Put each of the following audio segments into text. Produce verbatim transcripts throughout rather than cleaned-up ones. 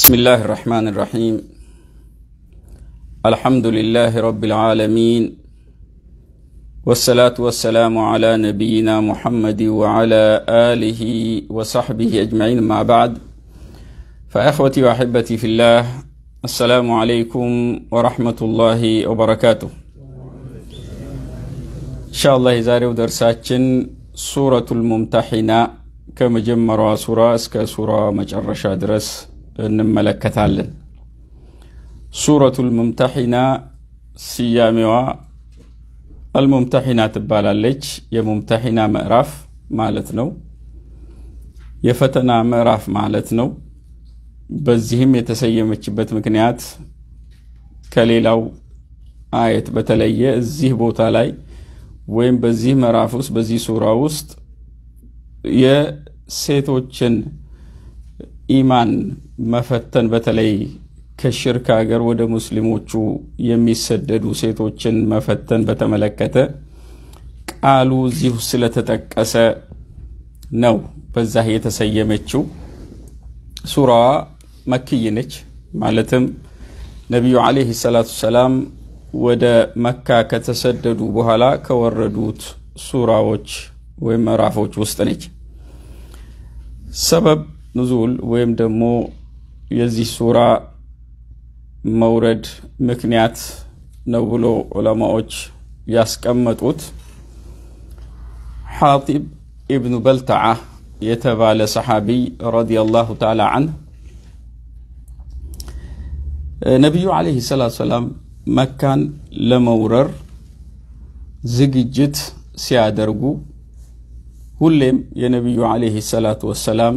بسم الله الرحمن الرحيم. الحمد لله رب العالمين، والصلاة والسلام على نبينا محمد وعلى آله وصحبه أجمعين. مع بعد، فأخوتي وأحبتي في الله، السلام عليكم ورحمة الله وبركاته. إن شاء الله يزاري ودرساتين سورة الممتحنة كما جمروا سورة اسك سورة مجرشة درس እንመለከታለን። ሱረቱል ሙምተሒና ሲያሜዋ አልሙምተሒና ትባላለች። የሙምተሒና ምዕራፍ ማለት ነው። የፈተና ምዕራፍ ማለት ነው። በዚህም የተሰየመችበት ምክንያት ከሌላው አየት በተለየ እዚህ ቦታ ላይ ወይም በዚህ ምዕራፍ ውስጥ በዚህ ሱራ ውስጥ የሴቶችን ኢማን መፈተን በተለይ ከሽርክ ሀገር ወደ ሙስሊሞቹ የሚሰደዱ ሴቶችን መፈተን በተመለከተ ቃሉ እዚሁ ስለተጠቀሰ ነው በዛ የተሰየመችው። ሱራዋ መክይ ነች። ማለትም ነብዩ አለይሂ ሰላቱ ሰላም ወደ መካ ከተሰደዱ በኋላ ከወረዱት ሱራዎች ወይም ምዕራፎች ውስጥ ነች። ሰበብ نزول ወይም ደግሞ የዚህ ሱራ መውረድ ምክንያት ነው ብሎ ዑለማዎች ያስቀመጡት ሐጢብ ኢብኑ በልተዓ የተባለ ሰሃቢ ረዲየላሁ ተዓላ ዐንሁ ነብዩ አለይሂ ሰላቱ ሰላም መካን ለመውረር ዝግጅት ሲያደርጉ ሁሌም የነብዩ አለይሂ ሰላቱ ወሰላም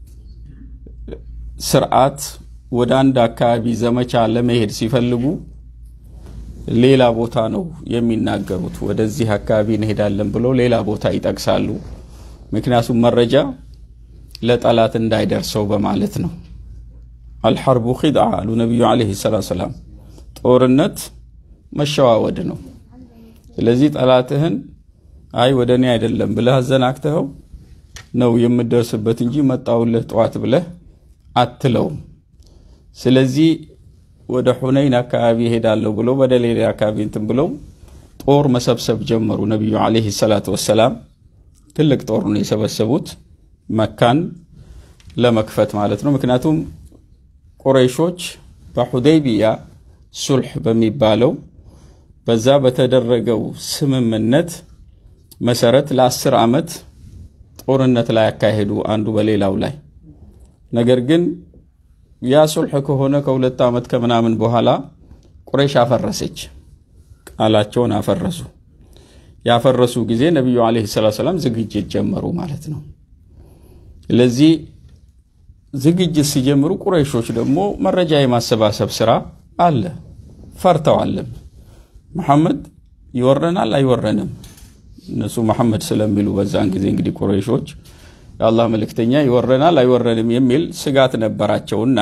ስርዓት ወደ አንድ አካባቢ ዘመቻ ለመሄድ ሲፈልጉ ሌላ ቦታ ነው የሚናገሩት። ወደዚህ አካባቢ እንሄዳለን ብለው ሌላ ቦታ ይጠቅሳሉ። ምክንያቱም መረጃ ለጠላት እንዳይደርሰው በማለት ነው። الحرب خدعة አሉ ነብዩ አለይሂ ሰላም። ጦርነት መሸዋወድ ነው። ስለዚህ ጠላትህን አይ ወደኔ አይደለም ብለህ አዘናክተው ነው የምትደርስበት እንጂ መጣውልህ ጧት ብለህ አትለው። ስለዚህ ወደ ሁነይን አካባቢ ሄዳለው ብሎ በደሌላ አካባቢ እንትን ብለው ጦር መሰብሰብ ጀመሩ። ነብዩ አለይሂ ሰላቱ ወሰላም ትልቅ ጦር ነው የሰበሰቡት መካን ለመክፈት ማለት ነው። ምክንያቱም ቁረይሾች በሁደይቢያ ሱልህ በሚባለው በዛ በተደረገው ስምምነት መሰረት ለአስር አመት ጦርነት ላይ ያካሄዱ አንዱ በሌላው ላይ። ነገር ግን ያ ሱልህ ከሆነ ከሁለት አመት ከምናምን በኋላ ቁረይሽ አፈረሰች፣ ቃላቸውን አፈረሱ። ያፈረሱ ጊዜ ነብዩ አለይሂ ሰላም ዝግጅት ጀመሩ ማለት ነው። ስለዚህ ዝግጅት ሲጀምሩ ቁረይሾች ደግሞ መረጃ የማሰባሰብ ስራ አለ። ፈርተዋል። መሐመድ ይወረናል አይወረንም እነሱ መሐመድ ስለሚሉ በዛን ጊዜ እንግዲህ ቁረይሾች የአላህ መልእክተኛ ይወረናል አይወረንም የሚል ስጋት ነበራቸውና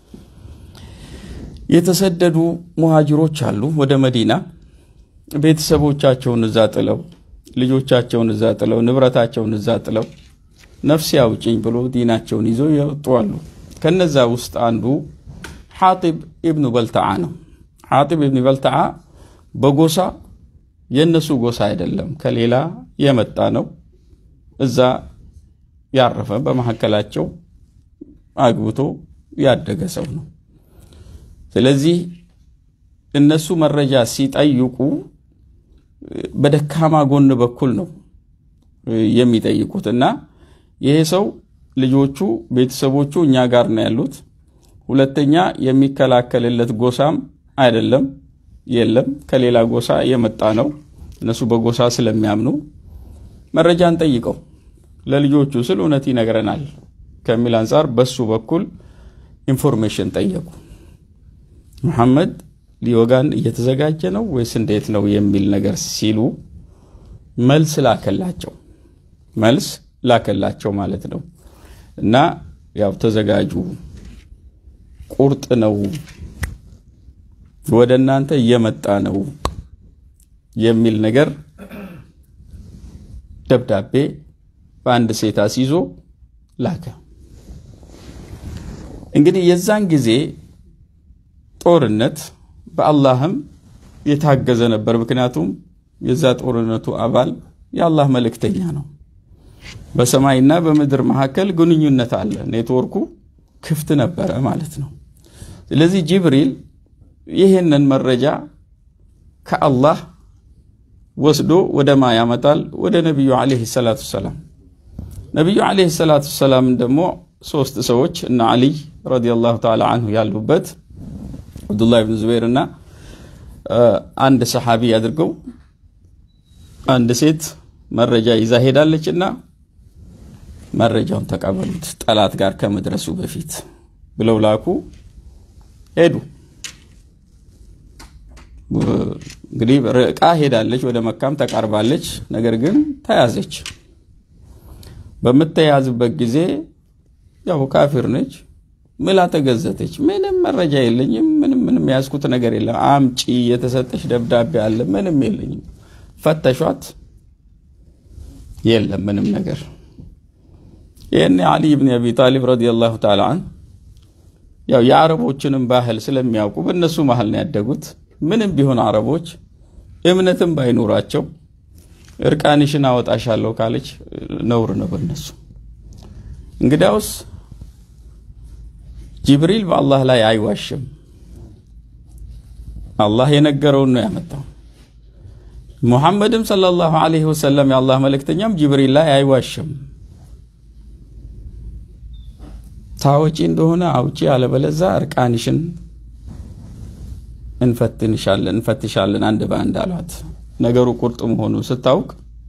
የተሰደዱ ሙሃጅሮች አሉ ወደ መዲና ቤተሰቦቻቸውን እዛ ጥለው ልጆቻቸውን እዛ ጥለው ንብረታቸውን እዛ ጥለው ነፍስ ያውጭኝ ብሎ ዲናቸውን ይዘው ይወጣሉ። ከነዛ ውስጥ አንዱ ሐጢብ ኢብኑ በልተዓ ነው። ሐጢብ ኢብኑ በልተዓ በጎሳ የነሱ ጎሳ አይደለም ከሌላ የመጣ ነው። እዛ ያረፈ በመሐከላቸው አግብቶ ያደገ ሰው ነው። ስለዚህ እነሱ መረጃ ሲጠይቁ በደካማ ጎን በኩል ነው የሚጠይቁትና ይሄ ሰው ልጆቹ ቤተሰቦቹ እኛ ጋር ነው ያሉት፣ ሁለተኛ የሚከላከልለት ጎሳም አይደለም የለም ከሌላ ጎሳ የመጣ ነው። እነሱ በጎሳ ስለሚያምኑ መረጃን ጠይቀው ለልጆቹ ስለ እውነት ይነግረናል ከሚል አንፃር በሱ በኩል ኢንፎርሜሽን ጠየቁ። መሐመድ ሊወጋን እየተዘጋጀ ነው ወይስ እንዴት ነው የሚል ነገር ሲሉ መልስ ላከላቸው መልስ ላከላቸው ማለት ነው። እና ያው ተዘጋጁ ቁርጥ ነው ወደናንተ እየመጣ ነው የሚል ነገር ደብዳቤ በአንድ ሴት አስይዞ ላከ። እንግዲህ የዛን ጊዜ ጦርነት በአላህም የታገዘ ነበር ምክንያቱም የዛ ጦርነቱ አባል የአላህ መልእክተኛ ነው በሰማይና በምድር መካከል ግንኙነት አለ ኔትወርኩ ክፍት ነበር ማለት ነው ስለዚህ ጅብሪል ይሄንን መረጃ ከአላህ ወስዶ ወደ ማ ያመጣል ወደ ነብዩ አለይሂ ሰላቱ ሰላም ነብዩ አለይሂ ሰላቱ ሰላም ደግሞ ሶስት ሰዎች እና አሊ ረዲየላሁ ተዓላ አንሁ ያሉበት አብዱላህ ኢብኑ ዙበይርና አንድ ሰሃቢ ያድርገው አንድ ሴት መረጃ ይዛ ሄዳለችና መረጃውን ተቀበሉት ጠላት ጋር ከመድረሱ በፊት ብለው ላኩ ሄዱ እንግዲህ ርቃ ሄዳለች ወደ መካም ተቃርባለች ነገር ግን ተያዘች በመተያዝበት ጊዜ ያው ካፊር ነች ምላ ተገዘተች ምንም መረጃ የለኝም ምንም ምንም ያስኩት ነገር የለም አምጪ የተሰጠሽ ደብዳቤ አለ ምንም የለኝም ፈተሿት የለም ምንም ነገር የኔ አሊ ኢብኑ አቢ ጣሊብ ረዲየላሁ ተዓላ ዐን ያው የአረቦችንም ባህል ስለሚያውቁ በእነሱ መሃል ነው ያደጉት ምንም ቢሆን አረቦች እምነትም ባይኖራቸው እርቃንሽን አወጣሻለሁ ካለች ነውር ነው በእነሱ እንግዲያውስ ጅብሪል በአላህ ላይ አይዋሽም አላህ የነገረውን ነው ያመጣው ሙሐመድም ሰለላሁ ዐለይሂ ወሰለም የአላህ መልእክተኛም ጅብሪል ላይ አይዋሽም ታውጪ እንደሆነ አውጪ አለበለዛ እርቃንሽን እንፈትንሻለን እንፈትሻለን አንድ ባንድ አሏት ነገሩ ቁርጥ መሆኑ ስታውቅ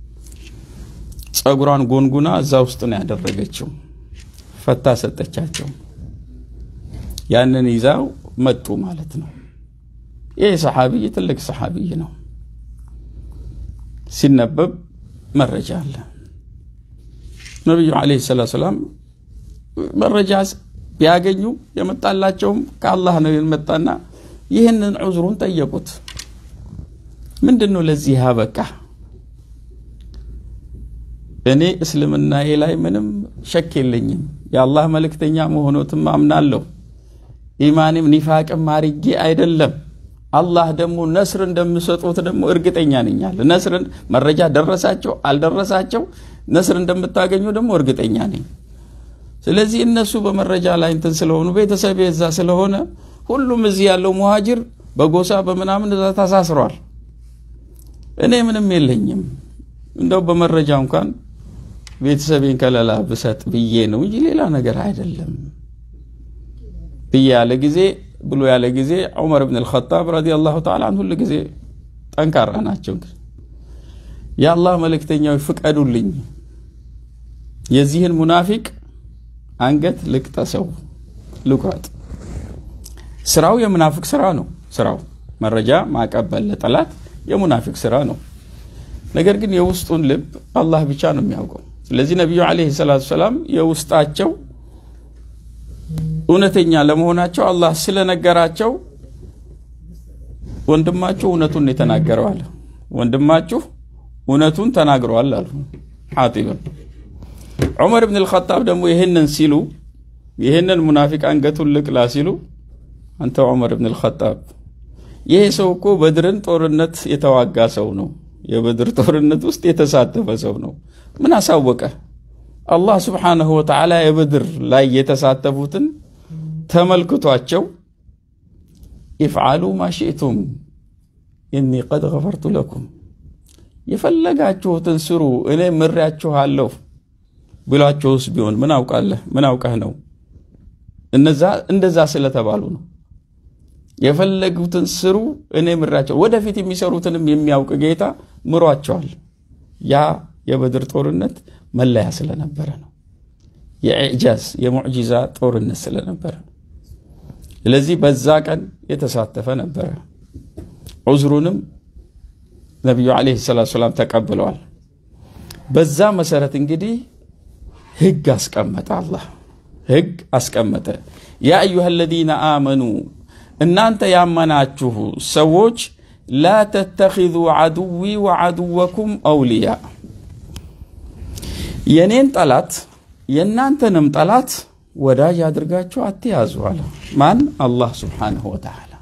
ጸጉሯን ጎንጉና እዛ ውስጥ ነው ያደረገችው ፈታ ሰጠቻቸው ያንን ይዛው መጡ ማለት ነው ይሄ ሰሃቢ ትልቅ ሰሃቢ ነው ሲነበብ መረጃ አለ ነብዩ አለይሂ ሰላቱ ሰላም መረጃ ቢያገኙ የመጣላቸው ከአላህ ነው የመጣና ይሄንን ዑዝሩን ጠየቁት ምንድነው ለዚህ ያበቃ እኔ እስልምናዬ ላይ ምንም ሸክ የለኝም የአላህ መልእክተኛ መሆኑንም አምናለሁ ኢማንም ኒፋቅም ማርጌ አይደለም አላህ ደግሞ ነስር እንደምሰጡት ደግሞ እርግጠኛ ነኛል ነስርን መረጃ ደረሳቸው አልደረሳቸው ነስር እንደምታገኙ ደግሞ እርግጠኛ ነኝ ስለዚህ እነሱ በመረጃ ላይ እንትን ስለሆኑ ቤተሰብ የዛ ስለሆነ ሁሉም እዚህ ያለው ሙሃጅር በጎሳ በመናምን ተሳስሯል እኔ ምንም የለኝም እንደው በመረጃ እንኳን ቤተሰቤን ከለላ በሰጥ ብዬ ነው እንጂ ሌላ ነገር አይደለም በያለ ጊዜ ብሎ ያለ ጊዜ ዑመር ኢብኑ አልኸጣብ ረዲየላሁ ተዓላ ዐንሁ ለጊዜ ጠንካራ ናቸው ያላህ መልእክተኛው ፍቀዱልኝ የዚህን ሙናፊቅ አንገት ልቅጠሰው ልቁረጥ ስራው የሙናፊቅ ስራ ነው ስራው መረጃ ማቀበል ለጠላት የሙናፊቅ ስራ ነው ነገር ግን የውስጡን ልብ አላህ ብቻ ነው የሚያውቀው ስለዚህ ነብዩ አለይሂ ሰላቱ ሰላም የውስጣቸው እውነተኛ ለመሆናቸው አላህ ስለነገራቸው ወንድማችሁ እውነቱን የተናገረው አለ ወንድማችሁ እውነቱን ተናግሯል አሉ ሐጢብ ዑመር ኢብኑ አልኸጣብ ደግሞ ይሄንን ሲሉ ይሄንን ሙናፊቅ አንገቱን ልቅላ ሲሉ አንተ ዑመር ኢብኑ አልኸጣብ ይሄ ሰው እኮ በድርን ጦርነት የተዋጋ ሰው ነው የበድር ጦርነት ውስጥ የተሳተፈ ሰው ነው ምን አሳወቀ አላህ Subhanahu Wa Ta'ala የበድር ላይ የተሳተፉትን ተመልክቷቸው if'alu ma shi'tum inni qad ghafartu lakum የፈለጋችሁትን ስሩ እኔ ምሪያችኋለሁ ብላችሁስ ቢሆን ምን አውቃለህ ምን አውቀህ ነው እነዛ እንደዛ ስለተባሉ ነው የፈለጉትን ስሩ እኔ ምራቸው ወደፊት የሚሰሩትንም የሚያውቅ ጌታ ምሯቸዋል ያ የበድር ጦርነት መለያ ስለነበረ ነው የኢጃዝ የሙዕጂዛ ጦርነት ስለነበረ ስለዚህ በዛ ቀን የተሳተፈ ነበር ዑዝሩንም ነብዩ አለይሂ ሰላቱ ሰላም ተቀበለዋል በዛ መሰረት እንግዲህ ህግ አስቀመጠ አላህ ህግ አስቀመጠ ያ አዩሃ الذين آمنوا እናንተ ያመናችሁ ሰዎች لا تتخذوا عدوي وعدوكم أولياء የኔን ጠላት የናንተንም ጠላት ወዳጅ አድርጋችሁ አትያዙ አለ ማን አላህ Subhanahu Wa Ta'ala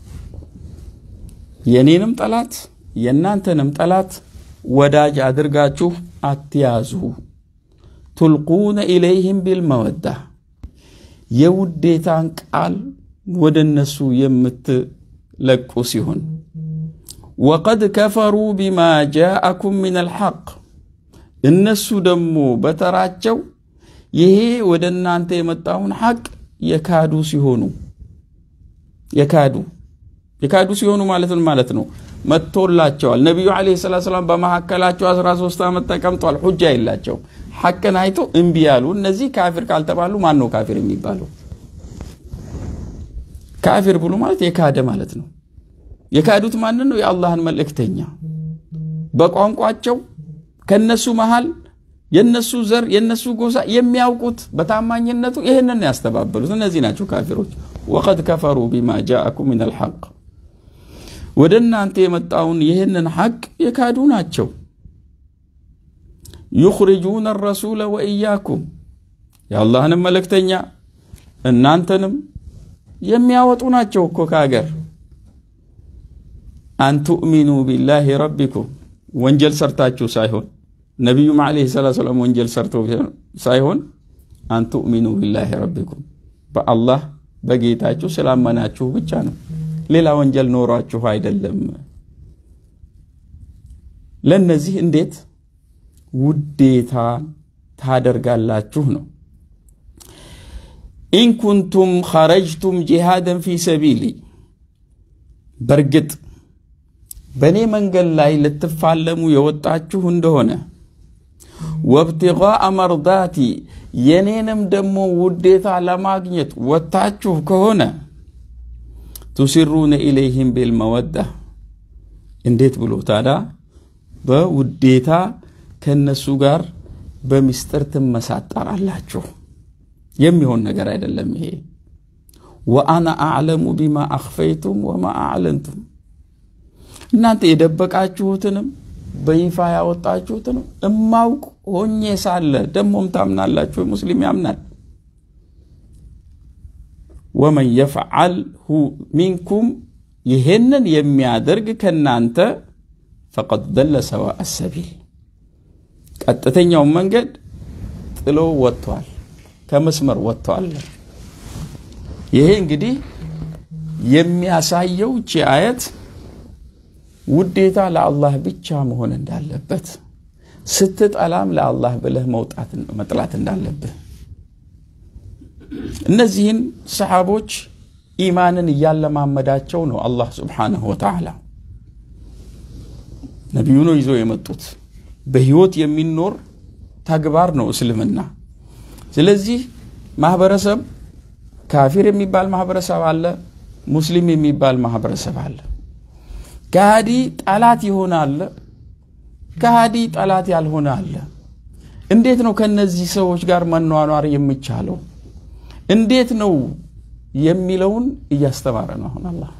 የኔንም ጠላት የናንተንም ጠላት ወዳጅ አድርጋችሁ አትያዙ تلقون إليهم بالمودة የውዴታን ቃል ወደነሱ የምትለቁሲሁን وقد كفروا بما جاءكم من الحق እነሱ ደግሞ በተራቸው ይሄ ወደናንተ የመጣውን ሐቅ የካዱ ሲሆኑ የካዱ የካዱ ሲሆኑ ማለት ምን ማለት ነው መጥቶላቸዋል ነብዩ አለይሂ ሰላቱ ሰላም በመሐከላቸው አስራ ሶስት አመት ተቀምጧል ሁጃ ይላቸው ሐቅን አይቶ እንቢ ያሉ እነዚህ ካፊር ካልተባሉ ማን ነው ካፊር የሚባለው ካፊር ብሎ ማለት የካደ ማለት ነው የካዱት ማን ነው የአላህን መልእክተኛ በቋንቋቸው ከነሱ መሃል የነሱ ዘር የነሱ ጎሳ የሚያውቁት በታማኝነቱ ይሄንን ያስተባበሉት እነዚህ ናቸው ካፊሮች وقد كفروا بما جاءكم من الحق ወደናንተ የመጣውን ይሄንን ሐቅ የካዱ ናቸው يخرجون الرسول وإياكم يا الله እነ መልእክተኛ እናንተንም የሚያወጡ ናቸው እኮ ካገር أن تؤمنوا بالله ربكم ወንጀል ሰርታችሁ ሳይሆን ነብዩ አለይሂ ሰላቱ ሰላም ወንጀል ሰርተው ሳይሆን أن تؤمنوا بالله ربكم በአላህ በጌታችሁ ስላመናችሁ ብቻ ነው ሌላ ወንጀል ኖራችሁ አይደለም ለነዚህ እንዴት ውዴታ ታደርጋላችሁ ነው إن كنتم خرجتم جهادا في سبيلي برغت በኔ መንገድ ላይ ልትፋለሙ የወጣችሁ እንደሆነ وابتغاء مرضاتي የኔንም ደሞ ውዴታ ለማግኘት ወጣችሁ ከሆነ تسرون إليهم بالمودة እንዴት ብሎ ታዳ በውዴታ ከነሱ ጋር በሚስጥር ተመሳጣራላችሁ የሚሆን ነገር አይደለም ይሄ وانا اعلم بما اخفيتم وما اعلنتم እናንተ የደበቃችሁትንም በይፋ ያወጣችሁትንም እማውቅ ሆኜ ሳለ ደሞም ታምናላችሁ ሙስሊም ያምናል ومن يفعله منكم ይሄንን የሚያደርግ ከናንተ فقد ضل سواء السبيل ቀጥተኛው መንገድ ጥሎ ወጥቷል ከመስመር ወጥቷል ይሄ እንግዲህ የሚያሳየው እቺ አያት ውዴታ ለአላህ ብቻ መሆን እንዳለበት ስትጠላም ለአላህ ብለህ መውጣት መጥላት እንዳለበት እነዚህን ሰሃቦች ኢማንን ያለማመዳቸው ነው አላህ Subhanahu Wa Ta'ala ነብዩ ነው ይዞ የመጡት በህይወት የሚኖር ተግባር ነው እስልምና ስለዚህ ማህበረሰብ ካፊር የሚባል ማህበረሰብ አለ ሙስሊም የሚባል ማህበረሰብ አለ ካዲ ጣላት ይሆናል ካዲ ጣላት ያልሆነ አለ እንዴት ነው ከነዚህ ሰዎች ጋር መኗኗር የሚቻለው እንዴት ነው የሚለውን እያስተማረ ነው አላህ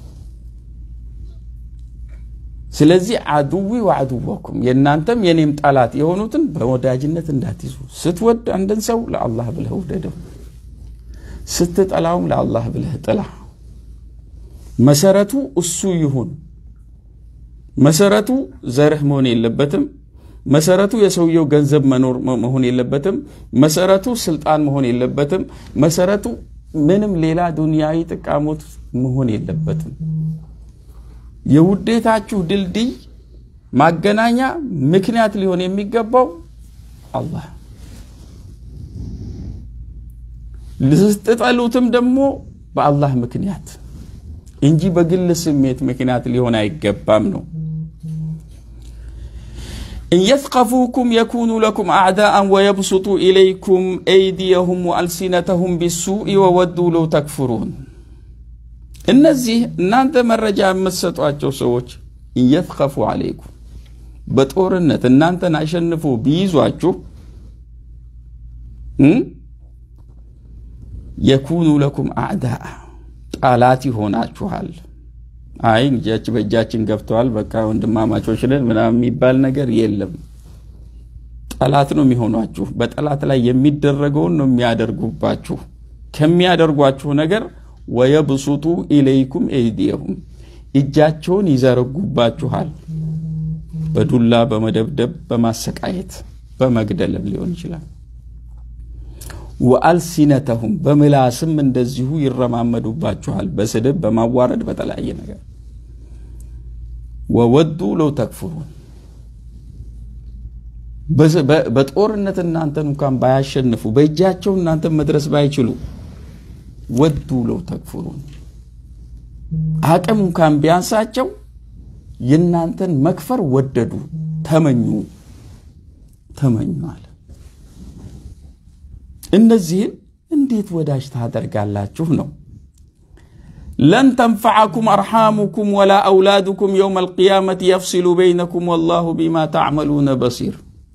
ስለዚህ አዱዊ ወአዱወኩም የናንተም የኔም ጣላት የሆኑትን በወዳጅነት እንዳትይዙ ስትወድ አንድን ሰው ለአላህ ብለህ ወደደው ስትጠላውም ለአላህ ብለህ ጥላ መሰረቱ እሱ ይሁን መሰረቱ ዘርህ መሆን የለበትም መሰረቱ የሰውየው ገንዘብ መኖር መሆን የለበትም መሰረቱ ስልጣን መሆን የለበትም መሰረቱ ምንም ሌላ ዱንያዊ ጥቃሞት መሆን የለበትም የውዴታችሁ ድልድይ ማገናኛ ምክንያት ሊሆን የሚገባው አላህ ልስትጠሉትም ደግሞ በአላህ ምክንያት እንጂ በግል ስሜት ምክንያት ሊሆን አይገባም ነው إن يثقفوكم يكونوا لكم أعداء ويبسطوا إليكم أيديهم وألسنتهم بالسوء وودوا لو تكفرون النزيه እናንተ መረጃ መስጠቷቸው ሰዎች إن يثقفوا عليكم በጦርነት እናንተን አሸንፎ ቢይዟችሁ يكونوا لكم أعداء ጠላት ይሆናችኋል አይ እንጃች በእጃችን ገብቷል በቃ ወንድማማቾች ነን ምናምን የሚባል ነገር የለም ጠላት ነው የሚሆኗችሁ በጠላት ላይ የሚደረገውን ነው የሚያደርጉባችሁ ከሚያደርጓችሁ ነገር ወየብሱጡ ኢለይኩም አይዲየሁም እጃቸውን ይዘረጉባችኋል በዱላ በመደብደብ በማሰቃየት በመግደልም ሊሆን ይችላል ወአልሲነተሁም በመላስም እንደዚሁ ይረማመዱባችኋል በስድብ በማዋረድ በተለያየ ነገር ወወዱ ለው ተክፍሩን በጦርነት እናንተን እንኳን ባያሸንፉ በእጃቸው እናንተን መድረስ ባይችሉ ወዱ ለው ተክፍሩን አቅም እንኳን ቢያንሳቸው የናንተን መክፈር ወደዱ ተመኙ ተመኙ አለ እነዚህን እንዴት ወዳጅ ታደርጋላችሁ ነው لن تنفعكم أرحامكم ولا أولادكم يوم القيامة يفصل بينكم والله بما تعملون بصير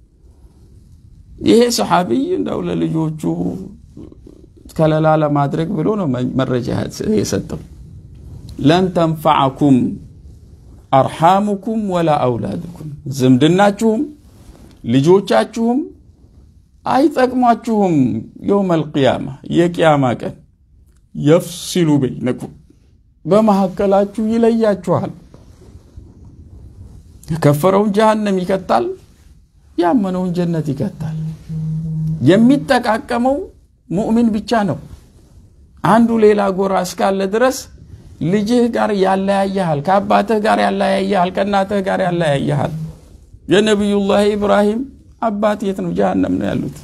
ይሄ ሰሃቢ እንደው ለልጆቹ ከለላ ለማድረግ ብሎ ነው መረጃ የሰጠው لن تنفعكم أرحامكم ولا أولادكم ዝምድናችሁም ልጆቻችሁም አይጠቅማችሁም يوم القيامة የቂያማ ቀን يفصل بينكم በመሐከላችሁ ይለያችኋል የከፈረውን ጀሃነም ይከታል ያመነውን ጀነት ይከታል የሚተቃቀመው ሙእሚን ብቻ ነው አንዱ ሌላ ጎራ እስካለ ድረስ ልጅህ ጋር ያለያያል ከአባትህ ጋር ያለያያል ከእናትህ ጋር ያለያያል የነብዩላህ ኢብራሂም አባት የት ነው ጀሃነም ነው ያሉት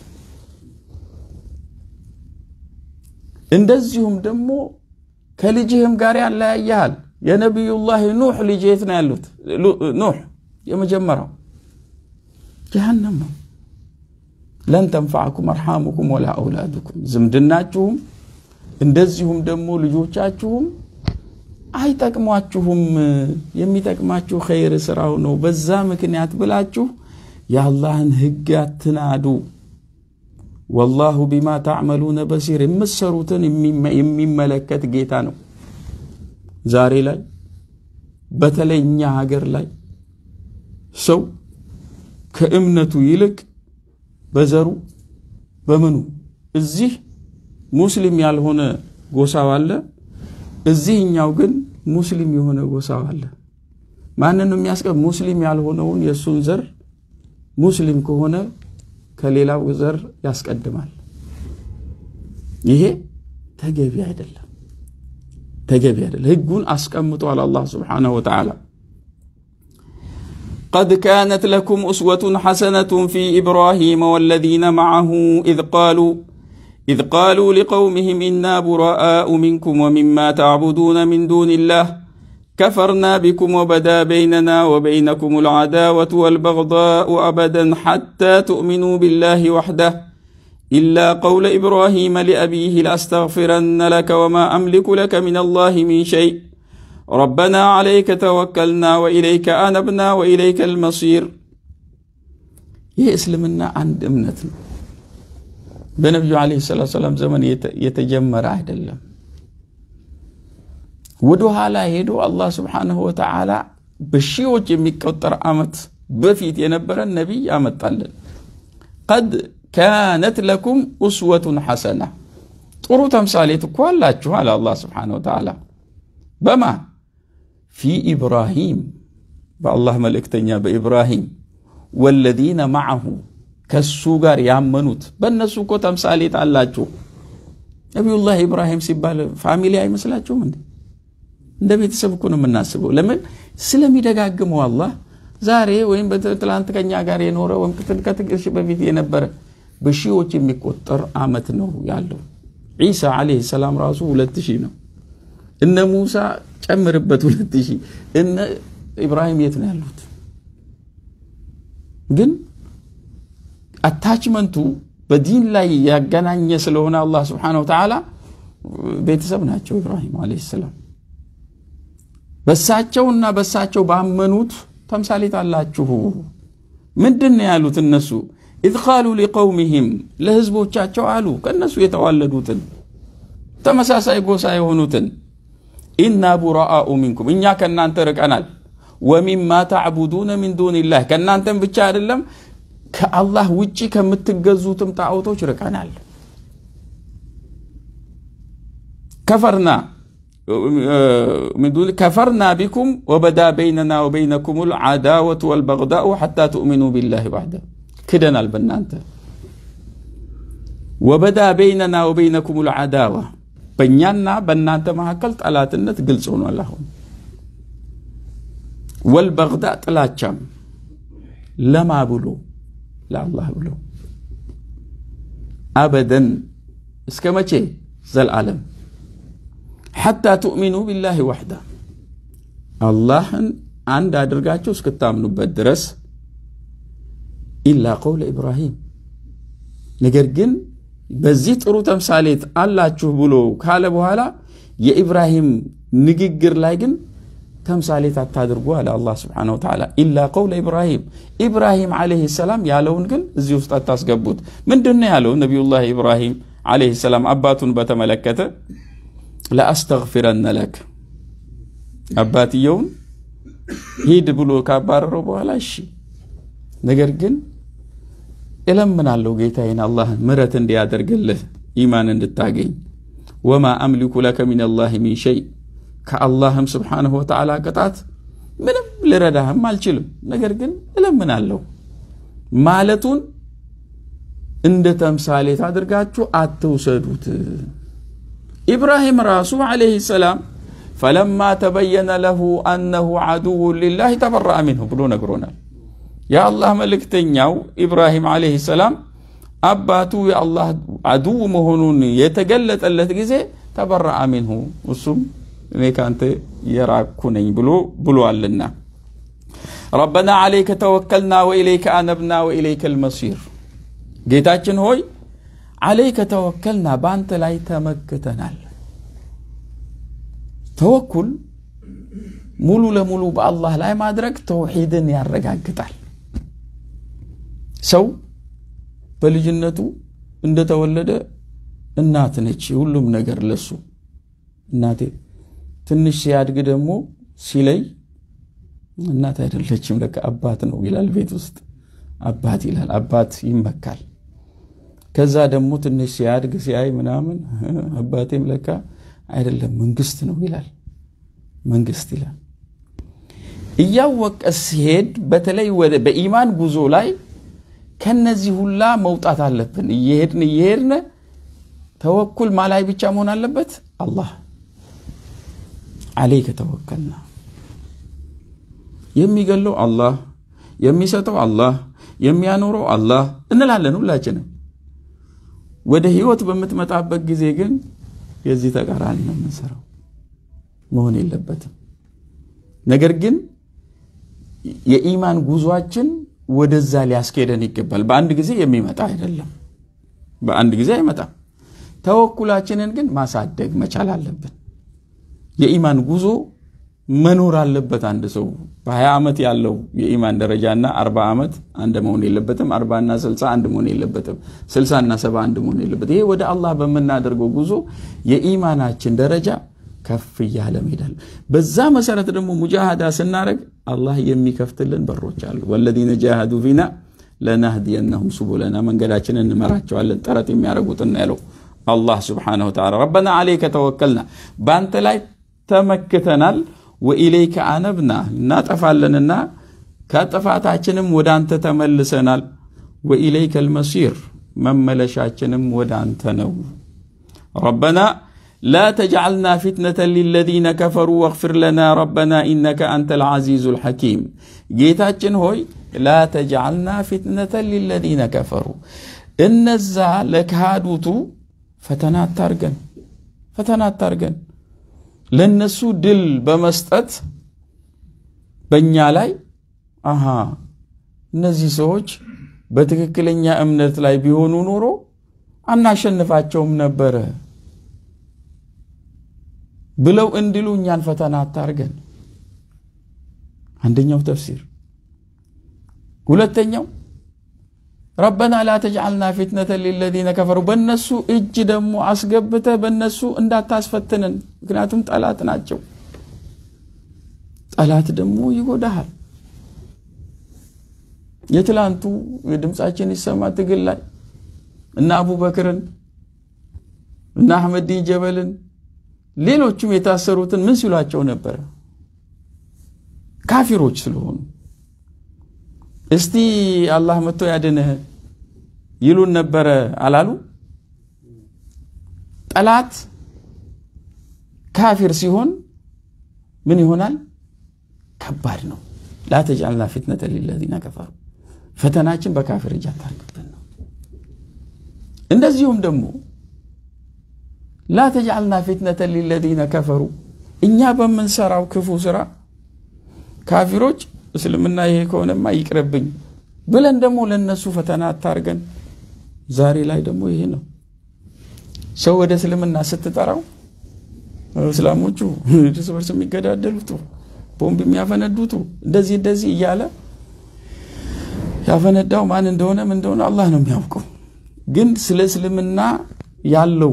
እንደዚሁም ደግሞ ከልጅህም ጋር ያለያያል የነብዩላህ ኑህ ልጅ የት ነው ያሉት ኑህ የመጀመሪያው ጀሃነም ነው لن تنفعكم أرحامكم ولا أولادكم ዝምድናችሁም እንደዚሁም ደግሞ ልጆቻችሁም አይጠቅሟችሁም የሚጠቅማችሁ ኸይር ስራው ነው በዛ ምክንያት ብላችሁ ያላህን ህግ አትናዱ والله بما تعملون بصير የምትሰሩትን የሚመለከት ጌታ ነው ዛሬ ላይ በተለይኛ ሀገር ላይ ሰው ከእምነቱ ይልቅ በዘሩ በመኑ እዚህ ሙስሊም ያልሆነ ጎሳው አለ እዚህኛው ግን ሙስሊም የሆነ ጎሳው አለ ማንንም የሚያስቀር ሙስሊም ያልሆነውን የሱን ዘር ሙስሊም ከሆነ ከሌላው ዘር ያስቀድማል ይሄ ተገቢ አይደለም ተገቢ አይደለም ህጉን አስቀምጧል አላህ Subhanahu Wa Ta'ala قد كانت لكم أسوة حسنة في إبراهيم والذين معه إذ قالوا إذ قالوا لقومهم إنا براء منكم ومما تعبدون من دون الله كفرنا بكم وبدا بيننا وبينكم العداوة والبغضاء أبدا حتى تؤمنوا بالله وحده إلا قول إبراهيم لأبيه لأستغفرن لك وما أملك لك من الله من شيء ربنا عليك توكلنا وإليك أنبنا وإليك المصير يسلمنا عند امنتنا بنبي عليه الصلاة والسلام زمن يتجمر عهد الله ودوها لا يدو الله سبحانه وتعالى بشيوج يمكوتر عمت بفيت ينبر النبي عمت طلل قد كانت لكم أسوة حسنة طرو تمثاليتك ولا على الله سبحانه وتعالى بما في إبراهيم بالله ملكتنيا بإبراهيم والذين معه كالسوغار يامنوت بالنسو كو تمثاليت علاجو نبي الله إبراهيم سيبال فاميلي أي مسلاجو من دي እንደ ቤተሰብ እኮ ነው የምናስበው ለምን ስለሚደጋግመው አላህ ዛሬ ወይም በትላንት ከኛ ጋር የኖረ ወይም ከትልከትሽ በፊት የነበረ በሺዎች የሚቆጠር አመት ነው ያለው ኢሳ አለይሂ ሰላም ራሱ ሁለት ሺህ ነው እነ ሙሳ ጨምርበት ሁለት ሺህ እነ ኢብራሂም የት ነው ያሉት ግን አታችመንቱ በዲን ላይ ያገናኘ ስለሆነ አላህ Subhanahu Wa Ta'ala ቤተሰብ ናቸው ኢብራሂም አለይሂ ሰላም በሳቸውና በሳቸው ባመኑት ተምሳሌት አላችሁ ምንድነው ያሉት እነሱ إذ قالوا لقومهم ለህዝቦቻቸው አሉ ከነሱ የተዋለዱትን ተመሳሳይ ጎሳ የሆኑትን إنا براء منكم እኛ ከናንተ ርቀናል ومما تعبدون من دون الله ከናንተም ብቻ አይደለም ከአላህ ውጪ ከምትገዙትም ጣዖቶች ርቀናል كفرنا من دون كفرنا بكم وبدا بيننا وبينكم العداوة والبغضاء حتى تؤمنوا بالله وحده كدنا البنانت وبدا بيننا وبينكم العداوة بنيانا بنانت ما هكلت على تنت قلصون اللهم والبغضاء طلاتشام لما بلو لا الله بلو ابدا اسكمچه زل عالم حتى تؤمنوا بالله وحده الله عند ادرغاچو እስከታምኑበት ድረስ إلا قول إبراهيم ነገር ግን በዚህ ጥሩ ተምሳሌት አላችሁ ብሎ ካለ በኋላ የኢብራሂም ንግግር ላይ ግን ተምሳሌት አታድርጉ አለ አላህ Subhanahu Wa Ta'ala إلا قول إبراهيم إبراهيم عليه السلام ያለውን ግን እዚህ ውስጥ አታስገቡት ምንድነው ያለው ነብዩላህ ኢብራሂም عليه السلام አባቱን በተመለከተ لا أستغفرن لك أباتيون هيد بلو كابار ولا شيء نجر جن إلى من الله جيتين الله مرة دي أدر قله إيمان التاجين وما أملك لك من الله من شيء كاللهم سبحانه وتعالى قطعت من لردهم مال شلم نجر جن إلى من الله مالتون عند تمثالي تادر قاتشو أتو سدوت إبراهيم رسول عليه السلام فلما تبين له أنه عدو لله تبرأ منه بلون قرونا يا الله ملك تنياو إبراهيم عليه السلام أباتو يا الله عدو مهنون يتقلت التي جزي تبرأ منه وسم إنك أنت يراكوني بلو بلو علنا ربنا عليك توكلنا وإليك أنبنا وإليك المصير جيتاچن هوي عليك توكلنا بانت لا يتمكتنا توكل مولو لمولو بالله لا ما ادرك توحيدن يرغاغطال سو بلجنتو እንደተወለደ እናት ነች ሁሉም ነገር ለሱ እናቴ ትንሽ ሲያድግ ደግሞ ሲለይ እናት አይደለችም ለካ አባት ነው ይላል ቤት ውስጥ አባት ይላል አባት ይመካል ከዛ ደግሞ ትንሽ ሲያድግ ሲያይ ምናምን አባቴም ለካ አይደለም መንግስት ነው ይላል መንግስት ይላል እያወቀ ሲሄድ በተለይ ወደ በኢማን ጉዞ ላይ ከነዚህ ሁላ መውጣት አለብን እየሄድን እየሄድን ተወኩል ማላይ ብቻ መሆን አለበት አላህ عليك توكلنا የሚገለው አላህ የሚሰጠው አላህ የሚያኖረው አላህ እንላለን ሁላችንም ወደ ህይወት በመትመጣበት ጊዜ ግን የዚህ ተቃራኒ ነው የምንሰራው መሆን የለበትም ነገር ግን የኢማን ጉዟችን ወደዛ ሊያስኬደን ይገባል በአንድ ጊዜ የሚመጣ አይደለም በአንድ ጊዜ አይመጣም ተወኩላችንን ግን ማሳደግ መቻል አለብን የኢማን ጉዞ መኖር አለበት አንድ ሰው በ20 አመት ያለው የኢማን ደረጃና አርባ አመት አንድ መሆን የለበትም አርባ እና ስልሳ አንድ መሆን የለበትም ስልሳ እና ሰባ አንድ መሆን የለበትም ይሄ ወደ አላህ በመናደርገው ጉዞ የኢማናችን ደረጃ ከፍ ያለ መሄዳል በዛ መሰረት ደግሞ ሙጃሃዳ ስናረግ አላህ የሚከፍትልን በሮች አሉ ወለዲነ ጃሃዱ ፊና ለናህዲየነሁም ሱቡለና መንገዳችንን እንመራቸዋለን ጥረት የሚያረጉትና ያለው አላህ Subhanahu Wa Ta'ala ربنا عليك توكلنا በአንተ ላይ ተመክተናል وإليك أنبنا نطفالنا كطفاتاچنم ወዳንተ ተመልሰናል وإليك المصير مملشاچنم ወዳንተ ነው ربنا لا تجعلنا فتنة للذين كفروا واغفر لنا ربنا إنك أنت العزيز الحكيم جيتاچن هوي لا تجعلنا فتنة للذين كفروا النزا لكهادوتو فتنات تارغن فتنات تارغن ለነሱ ድል በመስጠት በእኛ ላይ አሃ እነዚህ ሰዎች በትክክለኛ እምነት ላይ ቢሆኑ ኖሮ አናሸንፋቸውም ነበር ብለው እንዲሉ እኛን ፈተና አታርገን አንደኛው ተፍሲር ሁለተኛው ربنا لا تجعلنا فتنة للذين كفروا በእነሱ እጅ ደግሞ አስገብተ በእነሱ እንዳታስፈትነን ምክንያቱም ጠላት ናቸው ጠላት ደግሞ ይጎዳሃል የትላንቱ የድምጻችን ይሰማ ትግል ላይ እና አቡበክርን እና አህመድ ዲን ጀበልን ሌሎችም የታሰሩትን ምን ሲሏቸው ነበር? ካፊሮች ስለሆኑ እስቲ አላህ መጥቶ ያድነህ ይሉን ነበር አላሉ? ጠላት ካፊር ሲሆን ምን ይሆናል? ከባድ ነው። لا تجعلنا فتنة للذين كفروا ፈተናችን በካፊር እጅ አታርግብን ነው። እንደዚሁም ደግሞ لا تجعلنا فتنة للذين كفروا እኛ በመንሰራው ክፉ ስራ ካፊሮች እስልምና ይሄ ከሆነማ ይቅርብኝ ብለን ደግሞ ለነሱ ፈተና አታርገን። ዛሬ ላይ ደግሞ ይሄ ነው። ሰው ወደ እስልምና ስትጠራው እስላሞቹ ድስበርስ የሚገዳደሉት ቦምብ የሚያፈነዱት እንደዚህ እንደዚህ እያለ ያፈነዳው ማን እንደሆነ ምን እንደሆነ አላህ ነው የሚያውቀው። ግን ስለ እስልምና ያለው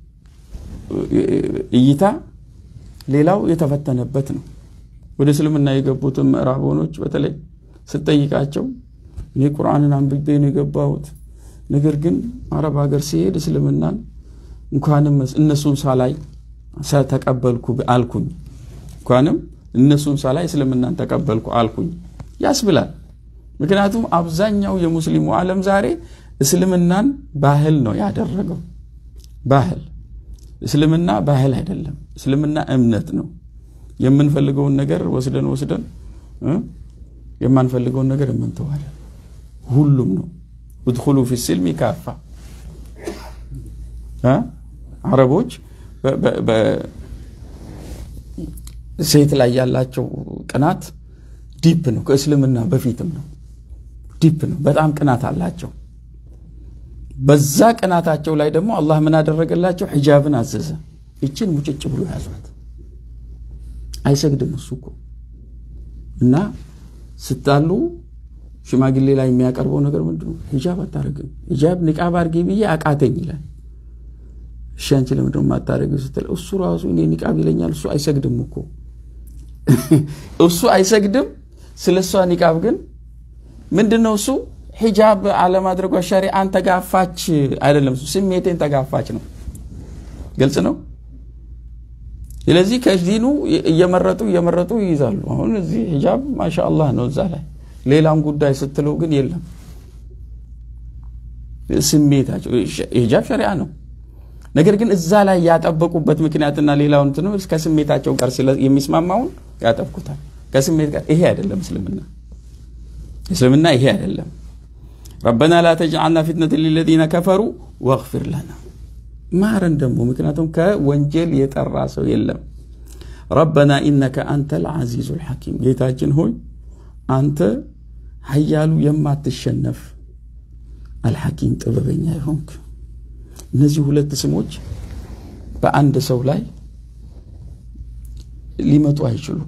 እይታ ሌላው የተፈተነበት ነው። ወደ እስልምና የገቡት ምዕራቦኖች በተለይ ስትጠይቃቸው እኔ ቁርአንን አንብቤ ነው የገባሁት፣ ነገር ግን አረብ ሀገር ሲሄድ እስልምናን እንኳንም እነሱን ሳላይ ተቀበልኩ አልኩኝ እንኳንም እነሱን ሳላይ እስልምናን ተቀበልኩ አልኩኝ ያስብላል። ምክንያቱም አብዛኛው የሙስሊሙ ዓለም ዛሬ እስልምናን ባህል ነው ያደረገው። ባህል እስልምና ባህል አይደለም፣ እስልምና እምነት ነው። የምንፈልገውን ነገር ወስደን ወስደን የማንፈልገውን ነገር እንተዋለን። ሁሉም ነው ادخلوا في السلم كافة ها አረቦች በ ሴት ላይ ያላቸው ቅናት ዲፕ ነው። ከእስልምና በፊትም ነው ዲፕ ነው። በጣም ቅናት አላቸው። በዛ ቅናታቸው ላይ ደግሞ አላህ ምን አደረገላቸው? ሒጃብን አዘዘ። እቺን ሙጭጭ ብሎ ያዟት። አይሰግድም እሱኮ እና ስታሉ ሽማግሌ ላይ የሚያቀርበው ነገር ምንድነው? ሒጃብ አታረግም፣ ሒጃብ ንቃብ አርጊ ብዬ አቃተኝ ይላል። ሻንቺ ለምንድነው ማታረግ ስትል እሱ ራሱ እኔ ንቃብ ይለኛል። እሱ አይሰግድም እኮ እሱ አይሰግድም። ስለሷ ንቃብ ግን ምንድነው? እሱ ሒጃብ አለማድረጓ ሸሪዓን ተጋፋች አይደለም፣ እሱ ስሜቴን ተጋፋች ነው። ግልጽ ነው። ስለዚህ ከዲኑ እየመረጡ እየመረጡ ይይዛሉ። አሁን እዚህ ሒጃብ ማሻአላህ ነው እዛ ላይ ሌላም ጉዳይ ስትለው ግን የለም። ስሜታቸው ሒጃብ ሸሪዓ ነው። ነገር ግን እዛ ላይ ያጠበቁበት ምክንያትና ሌላውን እንትነው እስከ ስሜታቸው ጋር የሚስማማውን ያጠብቁታል። ከስሜት ጋር ይሄ አይደለም እስልምና። እስልምና ይሄ አይደለም። ربنا لا تجعلنا فتنة للذين كفروا واغفر لنا ማረን ደግሞ ምክንያቱም ከወንጀል የጠራ ሰው የለም። ربنا إنك أنت العزيز الحكيم ጌታችን ሆይ አንተ ኃያሉ የማትሸነፍ አልሐኪም ጥበበኛ ይሆንክ። እነዚህ ሁለት ስሞች በአንድ ሰው ላይ ሊመጡ አይችሉም።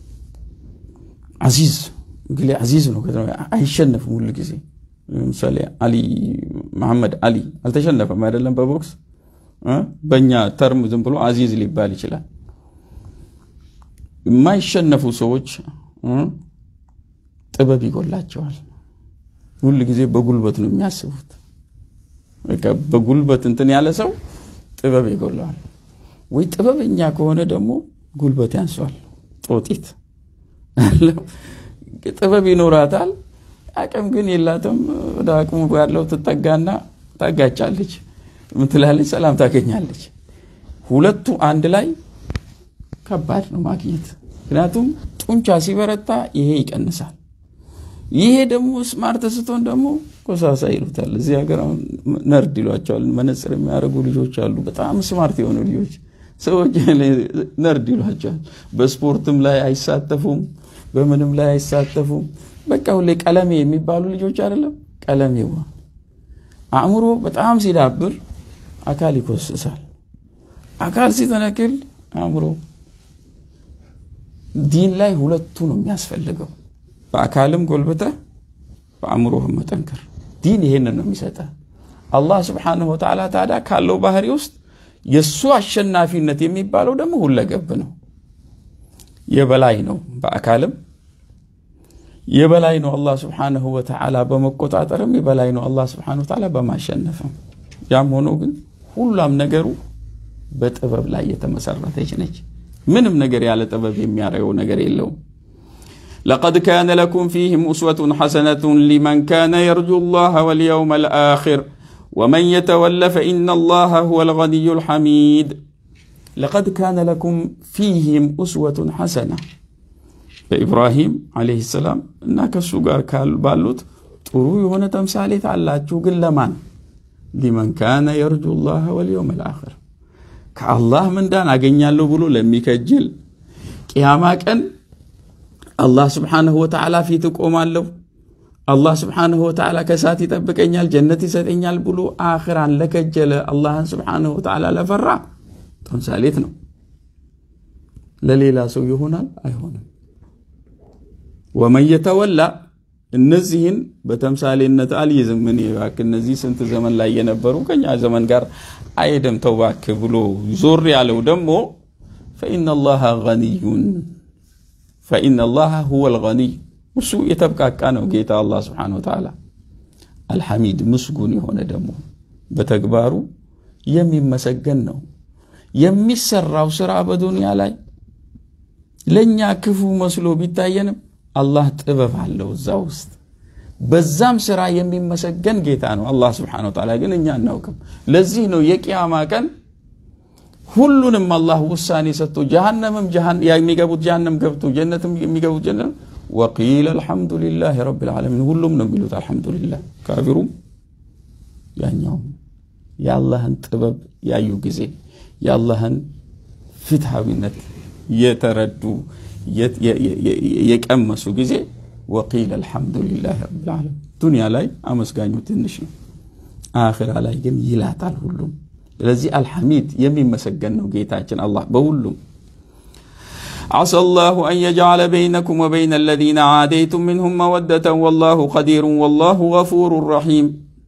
አዚዝ እንግዲህ አዚዝ ነው ከተማ አይሸነፍም ሁሉ ጊዜ። ለምሳሌ አሊ መሐመድ አሊ አልተሸነፈም አይደለም በቦክስ በእኛ ተርም ዝም ብሎ አዚዝ ሊባል ይችላል። የማይሸነፉ ሰዎች ጥበብ ይጎላቸዋል። ሁሉ ጊዜ በጉልበት ነው የሚያስቡት። በቃ በጉልበት እንትን ያለ ሰው ጥበብ ይጎላል። ወይ ጥበበኛ ከሆነ ደግሞ ጉልበት ያንሷል። ጦጢት ጥበብ ይኖራታል፣ አቅም ግን የላትም። ወደ አቅሙ ያለው ትጠጋና ታጋጫለች፣ ምን ትላለች? ሰላም ታገኛለች። ሁለቱ አንድ ላይ ከባድ ነው ማግኘት። ምክንያቱም ጡንቻ ሲበረታ ይሄ ይቀንሳል። ይሄ ደግሞ ስማርት ስትሆን ደግሞ ኮሳሳ ይሉታል። እዚህ ሀገር ነርድ ይሏቸዋል። መነጽር የሚያደርጉ ልጆች አሉ፣ በጣም ስማርት የሆኑ ልጆች። ሰዎች ነርድ ይሏቸዋል። በስፖርትም ላይ አይሳተፉም፣ በምንም ላይ አይሳተፉም። በቃ ሁሌ ቀለሜ የሚባሉ ልጆች አይደለም። ቀለሜው አእምሮ በጣም ሲዳብር አካል ይኮስሳል። አካል ሲተነክል አእምሮ። ዲን ላይ ሁለቱ ነው የሚያስፈልገው። በአካልም ጎልበተ በአእምሮህም መጠንከር። ዲን ይሄንን ነው የሚሰጠው። አላህ Subhanahu Wa Ta'ala ታዲያ ካለው ባህሪ ውስጥ የሱ አሸናፊነት የሚባለው ደግሞ ሁለገብ ነው። የበላይ ነው በአካልም የበላይ ነው አላህ Subhanahu Wa Ta'ala በመቆጣጠርም የበላይ ነው አላህ Subhanahu Wa Ta'ala በማሸነፍም ያም ሆኖ ግን ሁሉም ነገሩ በጥበብ ላይ የተመሰረተች ነች ምንም ነገር ያለ ጥበብ የሚያረየው ነገር የለውም لقد كان لكم فيهم أسوة حسنة لمن كان يرجو الله واليوم الآخر ومن يتولى فإن الله هو الغني الحميد لقد كان لكم فيهم أسوة حسنة إبراهيم عليه السلام إنك السجار كالبالوت تروي هنا تمثالت على جوجل لمن لمن كان يرجو الله واليوم الآخر كالله من دان أجنيا له بلو لم يكجل قيامك أن الله سبحانه وتعالى في تقوم له الله سبحانه وتعالى كساتي تبكيني الجنة ستيني البلو آخرا لك الجل الله سبحانه وتعالى لفرع تمثالتنا لليلا سوي هنا أي هنا ومن يتولى النزهن بتمثال النتال يزمني لكن النزي سنت زمن لا ينبروا كان يا زمن قار أيدم توباك بلو زور على ودمه فإن الله غني فإن الله هو الغني وسو يتبقى كانوا جيت الله سبحانه وتعالى الحميد مسجوني هنا دمه بتكبارو يمي مسجنه يمي سرّا وسرّا بدنيا لاي لن يكفو مسلو بيتاينم الله تبف على الزوست بزام سرّا يمي مسجن جيتانو الله سبحانه وتعالى قال إني أناوكم لزينو يكياما كان ሁሉንም አላህ ውሳኔ ሰጥቶ ጀሃነምም ጀሃን የሚገቡት ጀሃነም ገብቶ ጀነትም የሚገቡት ጀነት ወቂል الحمدلله رب العالمين ሁሉም ነው የሚሉት الحمدلله ካፊሩም ያኛው ያላህን ጥበብ ያዩ ጊዜ ያላህን ፍትሃዊነት የተረዱ የቀመሱ ጊዜ ወቂል الحمدلله رب العالمين ዱንያ ላይ አመስጋኙ ትንሽ ነው አኺራ ላይ ግን ይላታል ሁሉም لذي الحميد يمين مسجنه جيتاچن الله بقولهم عسى الله أن يجعل بينكم وبين الذين عاديتم منهم مودة والله قدير والله غفور رحيم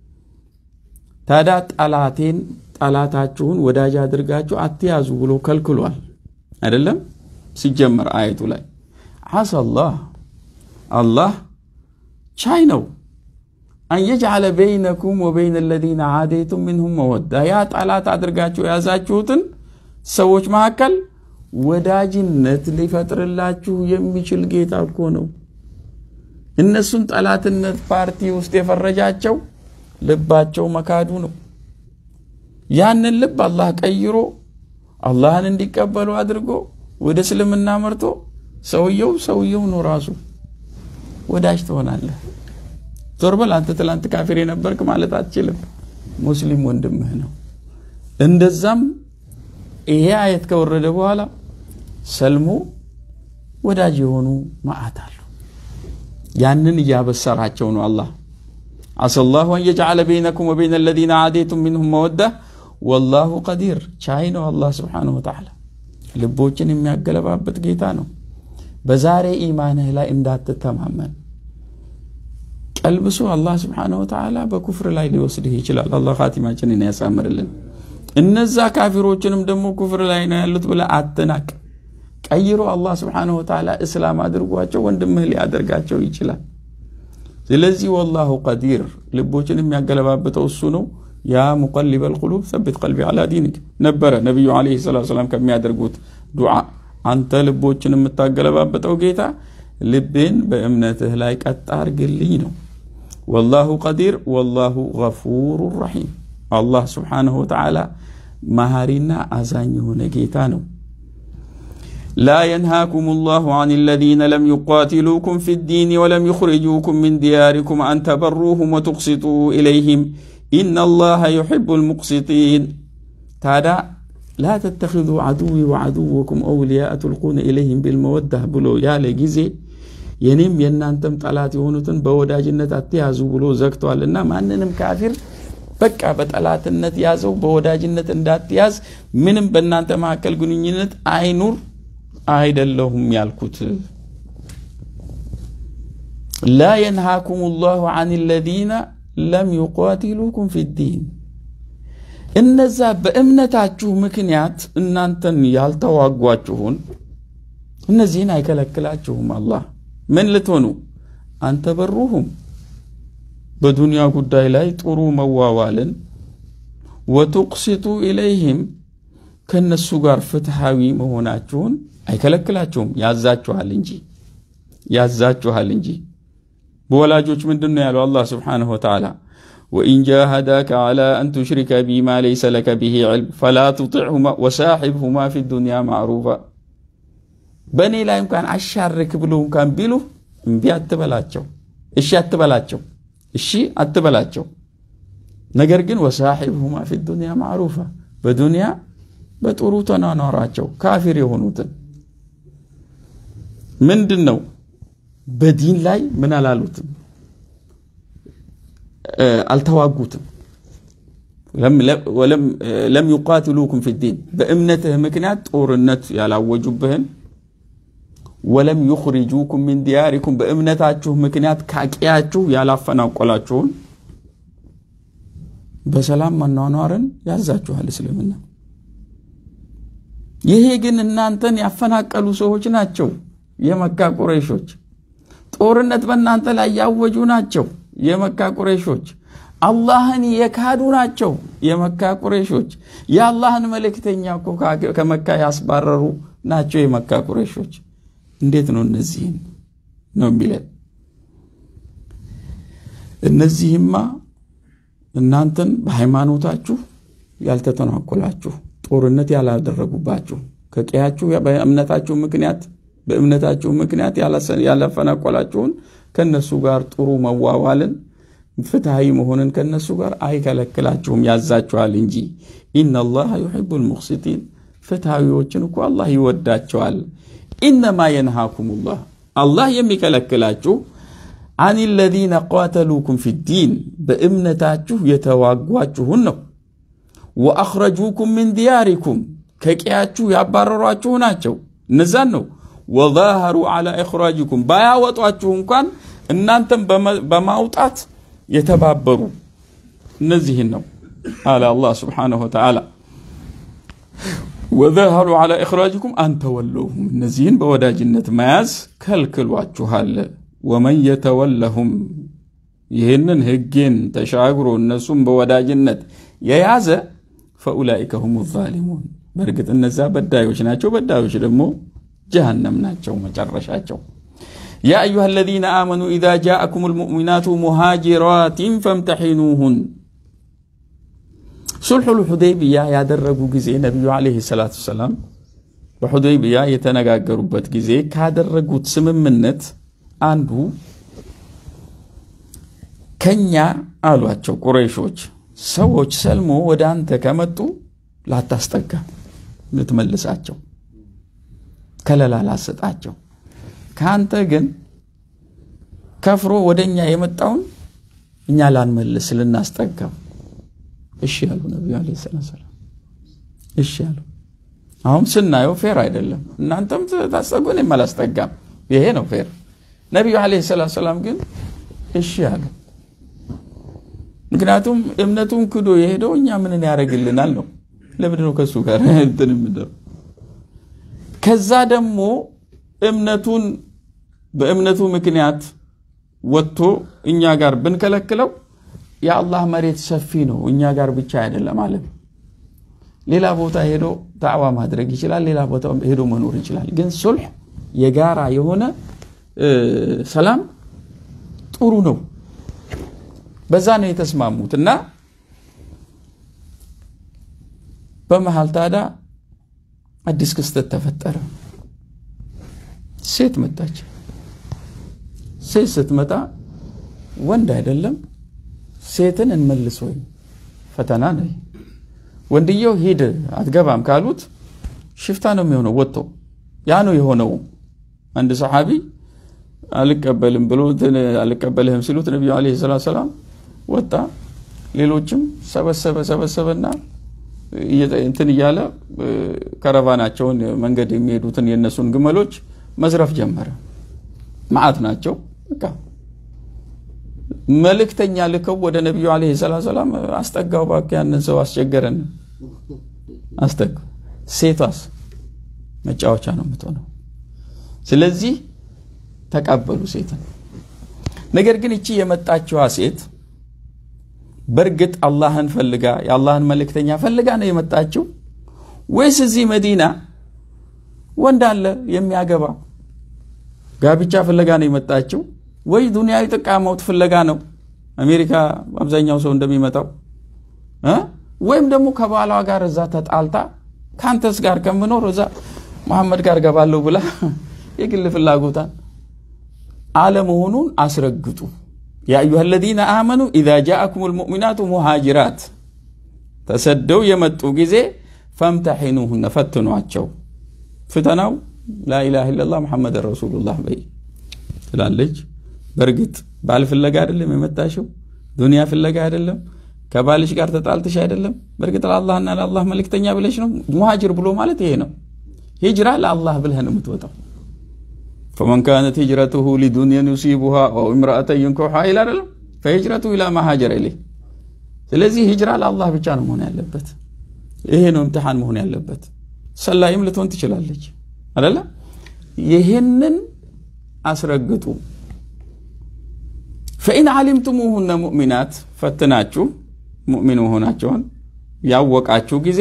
تادات ألاتين ألاتاتشون وداجا درقاتشو أتيازو بلو كالكلوال أدلم سيجمر آية لاي عسى الله الله شاينو أن يجعل بينكم وبين الذين عاديتم منهم مودة يا تعالى تدرجاتو يا زاتشوتن سووش معكل وداجنت لفتر اللاتشو يميشل جيتا كونو النسون تعالى النت بارتي واستفرجاتشو لباتشو مكادونو يعني اللب الله كيرو الله نندي كبلو أدرجو ودسلم النامرتو سويو سويو نوراسو وداشتو الله ዞርበል አንተ ትላንት ካፊር የነበርክ ማለት አትችልም ሙስሊም ወንድምህ ነው እንደዛም ይሄ አየት ከወረደ በኋላ ሰልሙ ወዳጅ የሆኑ ማአታሉ ያንን ያበሰራቸው ነው አላህ አሰላሁ አን يجعل بينكم وبين الذين عاديتم منهم مودة والله قدير ቻይኖ አላህ Subhanahu Wa Ta'ala ልቦችን የሚያገለባበት ጌታ ነው በዛሬ ኢማንህ ላይ እንዳትተማመን قلبسو الله سبحانه وتعالى بكفر لا يوسده يچلال الله خاتماچنن ያሳምርልን እነዛ ካፊሮችንም ደሞ ኩፍር ላይ ነው ያሉት ብለ አትናቅ ቀይሮ الله سبحانه وتعالى እስላም አድርጓቸው ወንድምህ ሊያደርጋቸው ይችላል ስለዚህ والله قدير ልቦችን የሚያገለባበተው እሱ ነው ያ مقلب القلوب ثبت قلبي على دينك ነበረ ነብዩ አለይሂ ሰላቱ ሰላም ከሚያደርጉት ዱዓ አንተ ልቦችን የምታገለባበተው ጌታ ልብን በእምነትህ ላይ ቀጥ አርግልኝ ነው والله قدير والله غفور رحيم الله سبحانه وتعالى مهارنا أزانيه نجيتانو لا ينهاكم الله عن الذين لم يقاتلوكم في الدين ولم يخرجوكم من دياركم أن تبروهم وتقسطوا إليهم إن الله يحب المقسطين تادا لا تتخذوا عدوي وعدوكم أولياء تلقون إليهم بالمودة بلو يا لجزي የኔም የናንተም ጣላት የሆኑትን በወዳጅነት አትያዙ ብሎ ዘግቷልና ማንንም ካፊር በቃ በጣላትነት ያዘው በወዳጅነት እንዳትያዝ ምንም በእናንተ ማከል ግንኙነት አይኑር አይደለሁም ያልኩት لا ينهاكم الله عن الذين لم يقاتلوكم في الدين እነዛ በእምነታችሁ ምክንያት እናንተን ያልተዋጓችሁን እነዚህን አይከለክላችሁም አላህ من لتونو አንተ በሩሁም በዱንያ ጉዳይ ላይ ጥሩ መዋዋልን ወትቅሲጡ ኢለይሂም ከነሱ ጋር ፍትሃዊ መሆናችሁን አይከለክላችሁም ያዛችኋል እንጂ ያዛችኋል እንጂ በወላጆች ምንድነው ያለው አላህ Subhanahu Wa Ta'ala وإن جاهداك على أن تشرك بي ما ليس لك به علم فلا تطعهما وصاحبهما في الدنيا معروفا بني لا يمكن أشارك بلهم كان بيلو እምቢ አትበላቸው እሺ አትበላቸው እሺ አትበላቸው ነገር ግን ወሳሂብሁማ في الدنيا معروفا በዱንያ በጥሩ ተናናራቸው ካፊር የሆኑትን ምንድነው በዲን ላይ ምን አላሉትም አልተዋጉትም ለም ወለም ለም يقاتلوكم في الدين በእምነትህ ምክንያት ጦርነት ያላወጁብህን ولم يخرجوكم من دياركم بأمنتاችሁ ምክንያት ካቂያችሁ ያላፈናቆላችሁን በሰላም መኗኗርን ያዛችኋል እስልምና ይሄ ግን እናንተን ያፈናቀሉ ሰዎች ናቸው የመካ ቁረይሾች ጦርነት በእናንተ ላይ ያወጁ ናቸው የመካ ቁረይሾች አላህን የካዱ ናቸው የመካ ቁረይሾች የአላህን መልእክተኛ ከመካ ያስባረሩ ናቸው የመካ ቁረይሾች እንዴት ነው እነዚህ ነው የሚለው እነዚህማ እናንተን በሃይማኖታችሁ ያልተተናኮላችሁ ጦርነት ያላደረጉባችሁ ከቀያችሁ በእምነታችሁ ምክንያት በእምነታችሁ ምክንያት ያላፈናቆላችሁን ከነሱ ጋር ጥሩ መዋዋልን ፍትሃዊ መሆንን ከነሱ ጋር አይከለክላችሁም ያዛችኋል እንጂ ኢነላህ ዩሂቡል ሙቅሲቲን ፍትሃዊዎችን እኮ አላህ ይወዳቸዋል إنما ينهاكم الله الله يمكلكلاችሁ عن الذين قاتلوكم في الدين بأمنتاችሁ የተዋጓችሁን ነው واخرجوكم من دياركم ከቂያችሁ ያባረሯችሁ ናቸው እነዛን ነው وظاهروا على اخراجكم ባያወጧችሁ እንኳን እናንተም በማውጣት የተባበሩ እነዚህን ነው على الله سبحانه وتعالى وظهروا على إخراجكم أن تولوهم نزين بوداجنة ماز كالكلواتشوهال ومن يتولهم يهنن هجين تشاقروا النسوم بوداجنة ييازة فأولئك هم الظالمون بركة النزا بدايوش ناتشو بدايوش دمو جهنم ناتشو مجرشاتشو يا أيها الذين آمنوا إذا جاءكم المؤمنات مهاجرات فامتحنوهن صلح الحديبية ያደረጉ ጊዜ ነብዩ አለይሂ ሰላቱ ሰላም በሁደይቢያ የተነጋገሩበት ጊዜ ካደረጉት ስምምነት አንዱ ከኛ አሏቸው ቁረይሾች ሰዎች ሰልሞ ወደ አንተ ከመጡ ላታስጠጋ ልትመልሳቸው ከለላ ላሰጣቸው ካንተ ግን ከፍሮ ወደኛ የመጣውን እኛ ላንመልስ ልናስጠጋው እሺ ያሉ ነብዩ አለይሂ ሰላም እሺ ያሉ አሁን ስናየው ፌር አይደለም እናንተም ታስጠጉን የማላስጠጋም ይሄ ነው ፌር ነብዩ አለይሂ ሰላም ግን እሺ ያሉ ምክንያቱም እምነቱን ክዶ የሄደው እኛ ምን ያረግልናል ነው ለምንድን ነው ከሱ ጋር እንትን ምንድነው ከዛ ደግሞ እምነቱን በእምነቱ ምክንያት ወጥቶ እኛ ጋር ብንከለክለው يا الله مريت سفينه እኛ ጋር ብቻ አይደለም ማለት ሌላ ቦታ ሄዶ ዳዕዋ ማድረግ ይችላል ሌላ ቦታ ሄዶ መኖር ይችላል ግን ሱልህ የጋራ የሆነ ሰላም ጥሩ ነው በዛ ነው የተስማሙትና በመሃል ታዳ አዲስ ክስተት ተፈጠረ ሴት መጣች ሴት ስትመጣ ወንድ አይደለም ሴትን እንመልስ ወይ ፈተና ነው ወንድየው ሄደ አትገባም ካሉት ሽፍታ ነው የሚሆነው ወጥቶ ያ ነው የሆነው አንድ ሰሃቢ አልቀበልም ብሎ አልቀበልህም ሲሉት ነብዩ አለይሂ ሰላም ወጣ ሌሎችም ሰበሰበ ሰበሰበና እንትን ይያለ ካራቫናቸውን መንገድ የሚሄዱትን የነሱን ግመሎች መዝረፍ ጀመረ ማዓት ናቸው በቃ መልእክተኛ ልከው ወደ ነብዩ አለይሂ ሰላም አስጠጋው ባክ ያንን ሰው አስቸገረን አስጠጋ ሴቷስ መጫወቻ ነው የምትሆነው ስለዚህ ተቀበሉ ሴትን ነገር ግን እቺ የመጣችው ሴት በርግጥ አላህን ፈልጋ የአላህን መልእክተኛ ፈልጋ ነው የመጣችው ወይስ እዚህ መዲና ወንድ አለ የሚያገባ ጋብቻ ፍለጋ ነው የመጣችው ወይ ዱንያዊ ጥቃማው ፍለጋ ነው አሜሪካ አብዛኛው ሰው እንደሚመጣው እ ወይም ደግሞ ከባሏ ጋር እዛ ተጣልታ ካንተስ ጋር ከምኖር እዛ መሐመድ ጋር ገባለው ብላ የግል ፍላጎታን ዓለሙን አስረግጡ ያ አዩሃ الذين آمنوا إذا جاءكم المؤمنات مهاجرات ተሰደው የመጡ ጊዜ فامتحنوهن ፈትኗቸው ፈተናው لا إله إلا الله محمد رسول الله በይ ትላለች በርግጥ ባል ፍለጋ አይደለም የመጣሽው ዱንያ ፍለጋ አይደለም ከባልሽ ጋር ተጣልተሽ አይደለም በርግጥ ለአላህና ለአላህ መልእክተኛ ብለሽ ነው ሙሃጅር ብሎ ማለት ይሄ ነው ሂጅራ ለአላህ ብለህ ነው የምትወጣው فمن كانت هجرته لدنيا يصيبها او امراه ينكحها الى رجل فهجرته الى ما هاجر اليه ስለዚህ ሂጅራ ለአላህ ብቻ ነው መሆን ያለበት ይሄ ነው امتحان መሆን ያለበት ሰላይም ልትሆን ትችላለች አይደለ ይሄንን አስረግጡ فإن علمتموهن مؤمنات فتناچو مؤمن ሆናቸውን ያወቃችሁ ጊዜ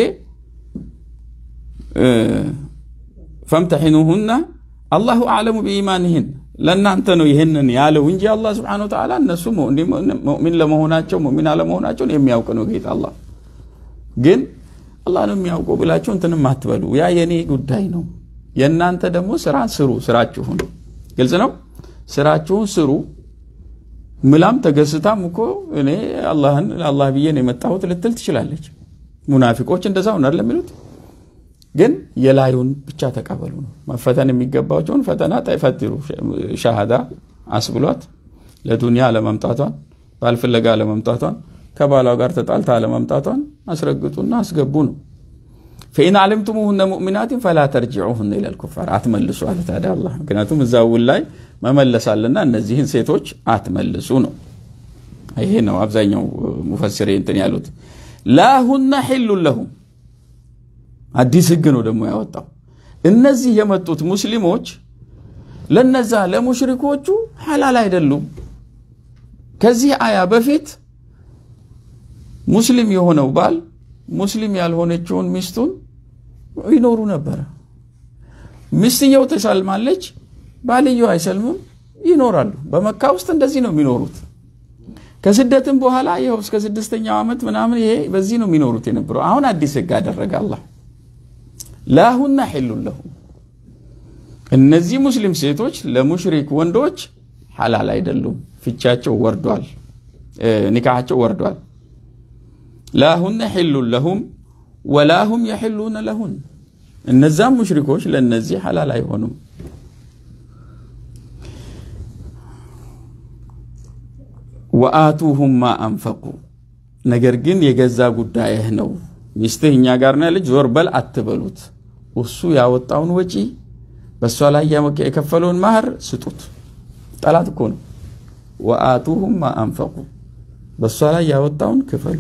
فامتحنوهن الله اعلم بايمانهن ለናንተ ነው ይሄንን ያለው እንጂ አላህ Subhanahu Wa Ta'ala እነሱ ሙእሚን ለመሆናቸው ሙእሚን አለመሆናቸው የሚያውቅ ነው ጌታ አላህ ግን አላህ ነው የሚያውቀው ብላችሁ እንትንም አትበሉ ያ የኔ ጉዳይ ነው የናንተ ደግሞ ስራ ስሩ ስራችሁን ግልጽ ነው ስራችሁን ስሩ ምላም ተገስታም እኮ እኔ አላህን ለአላህ ብዬ ነው የመጣሁት ልትል ትችላለች ሙናፊቆች እንደዛው ነው አይደል የሚሉት ግን የላዩን ብቻ ተቀበሉ ነው መፈተን የሚገባቸውን ፈተና ታይፈትሩ ሻሃዳ አስብሏት ለዱንያ ለማምጣቷን ባልፍለጋ ለማምጣቷን ከባሏ ጋር ተጣልታ ለማምጣቷን አስረግጡና አስገቡ ነው فإن علمتموهن مؤمنات فلا ترجعوهن إلى الكفار አትመልሱ አለ ታዲያ አላህ ምክንያቱም እዛው ላይ መመለሳልና እነዚህን ሴቶች አትመልሱ ነው ይሄ ነው አብዛኛው ሙፈሲሪን እንትን ያሉት لا هن حل لهم አዲስ ህግ ነው ደግሞ ያወጣው እነዚህ የመጡት ሙስሊሞች ለነዛ ለሙሽሪኮቹ ሐላል አይደሉም ከዚህ አያ በፊት ሙስሊም የሆነው ባል ሙስሊም ያልሆነችውን ሚስቱን ይኖሩ ነበር ሚስትየው ተሰልማለች ባልየው አይሰልምም ይኖራሉ በመካ ውስጥ እንደዚህ ነው የሚኖሩት ከስደትም በኋላ ይሄው እስከ ስድስተኛው አመት ምናምን ይሄ በዚህ ነው የሚኖሩት የነበረው አሁን አዲስ ህግ አደረገ አላህ لا هن حل لهم እነዚህ ሙስሊም ሴቶች ለሙሽሪክ ወንዶች ሐላል አይደሉም ፍቻቸው ወርዷል ኒካሃቸው ወርዷል لا هن حل لهم ولا هم يحلون لهن እነዛ ሙሽሪኮች ለነዚህ ሐላል አይሆኑም وآتوهم ما انفقوا ነገር ግን የገዛ ጉዳይህ ነው ሚስትህኛ ጋር ነው ልጅ ዞር በል አትበሉት እሱ ያወጣውን ወጪ በሷ ላይ የከፈለውን ማህር ስጡት ጠላት እኮ ነው وآتوهم ما انفقوا በሷ ላይ ያወጣውን ክፈሉ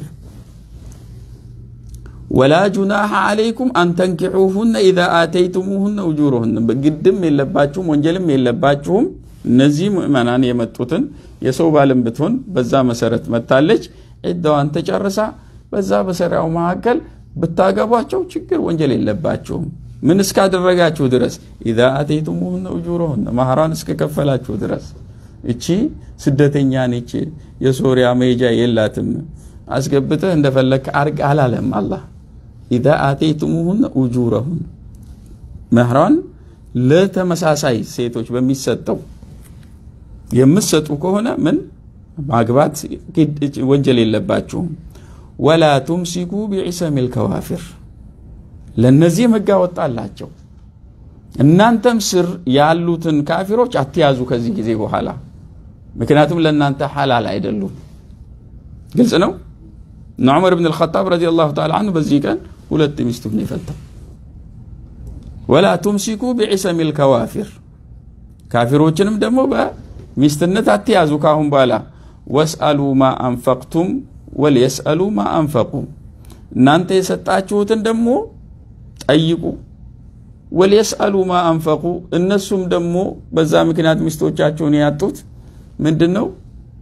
ولا جناح عليكم ان تنكحوهن اذا آتيتموهن اجورهن በግድም የለባችሁም ወንጀልም የለባችሁም እነዚህ ሙእመናን የመጡትን የሰው ባለም ብትሆን በዛ መሰረት መታለች እዳዋን ተጨርሳ በዛ በሰራው ማከል በታገባቸው ችግር ወንጀል የለባቸውም ምን እስካደረጋችሁ ድረስ اذا اتيتموهن اجورهن ማህራን እስከከፈላችሁ ድረስ እቺ ስደተኛ ነች የሶሪያ መሄጃ የላትም አስገብተህ እንደፈለክ አርግ አላለም አላህ اذا اتيتموهن اجورهن ማህራን ለተመሳሳይ ሴቶች በሚሰጠው የምትሰጡ ከሆነ ምን ማግባት ወንጀል የለባችሁም ولا تمسكوا بعصم الكوافر ለነዚህ ህግ አወጣላቸው እናንተም ስር ያሉትን ካፊሮች አትያዙ ከዚህ ጊዜ በኋላ ምክንያቱም ለናንተ ሐላል አይደሉም ግልጽ ነው ዑመር ኢብኑ አልኸጣብ ረዲየላሁ ተዓላ ዐንሁ በዚህ ቀን ሁለት ሚስቶች ነው የፈታው ولا تمسكوا بعصم الكوافر ካፊሮችንም ደግሞ በሚስትነት አትያዙ ካሁን በኋላ واسالوا ما انفقتم وليسالوا ما انفقوا እናንተ የሰጣችሁትን ደግሞ ጠይቁ وليسالوا ما انفقوا እነሱም ደግሞ በዛ ምክንያት ሚስቶቻቸውን ያጡት ምንድነው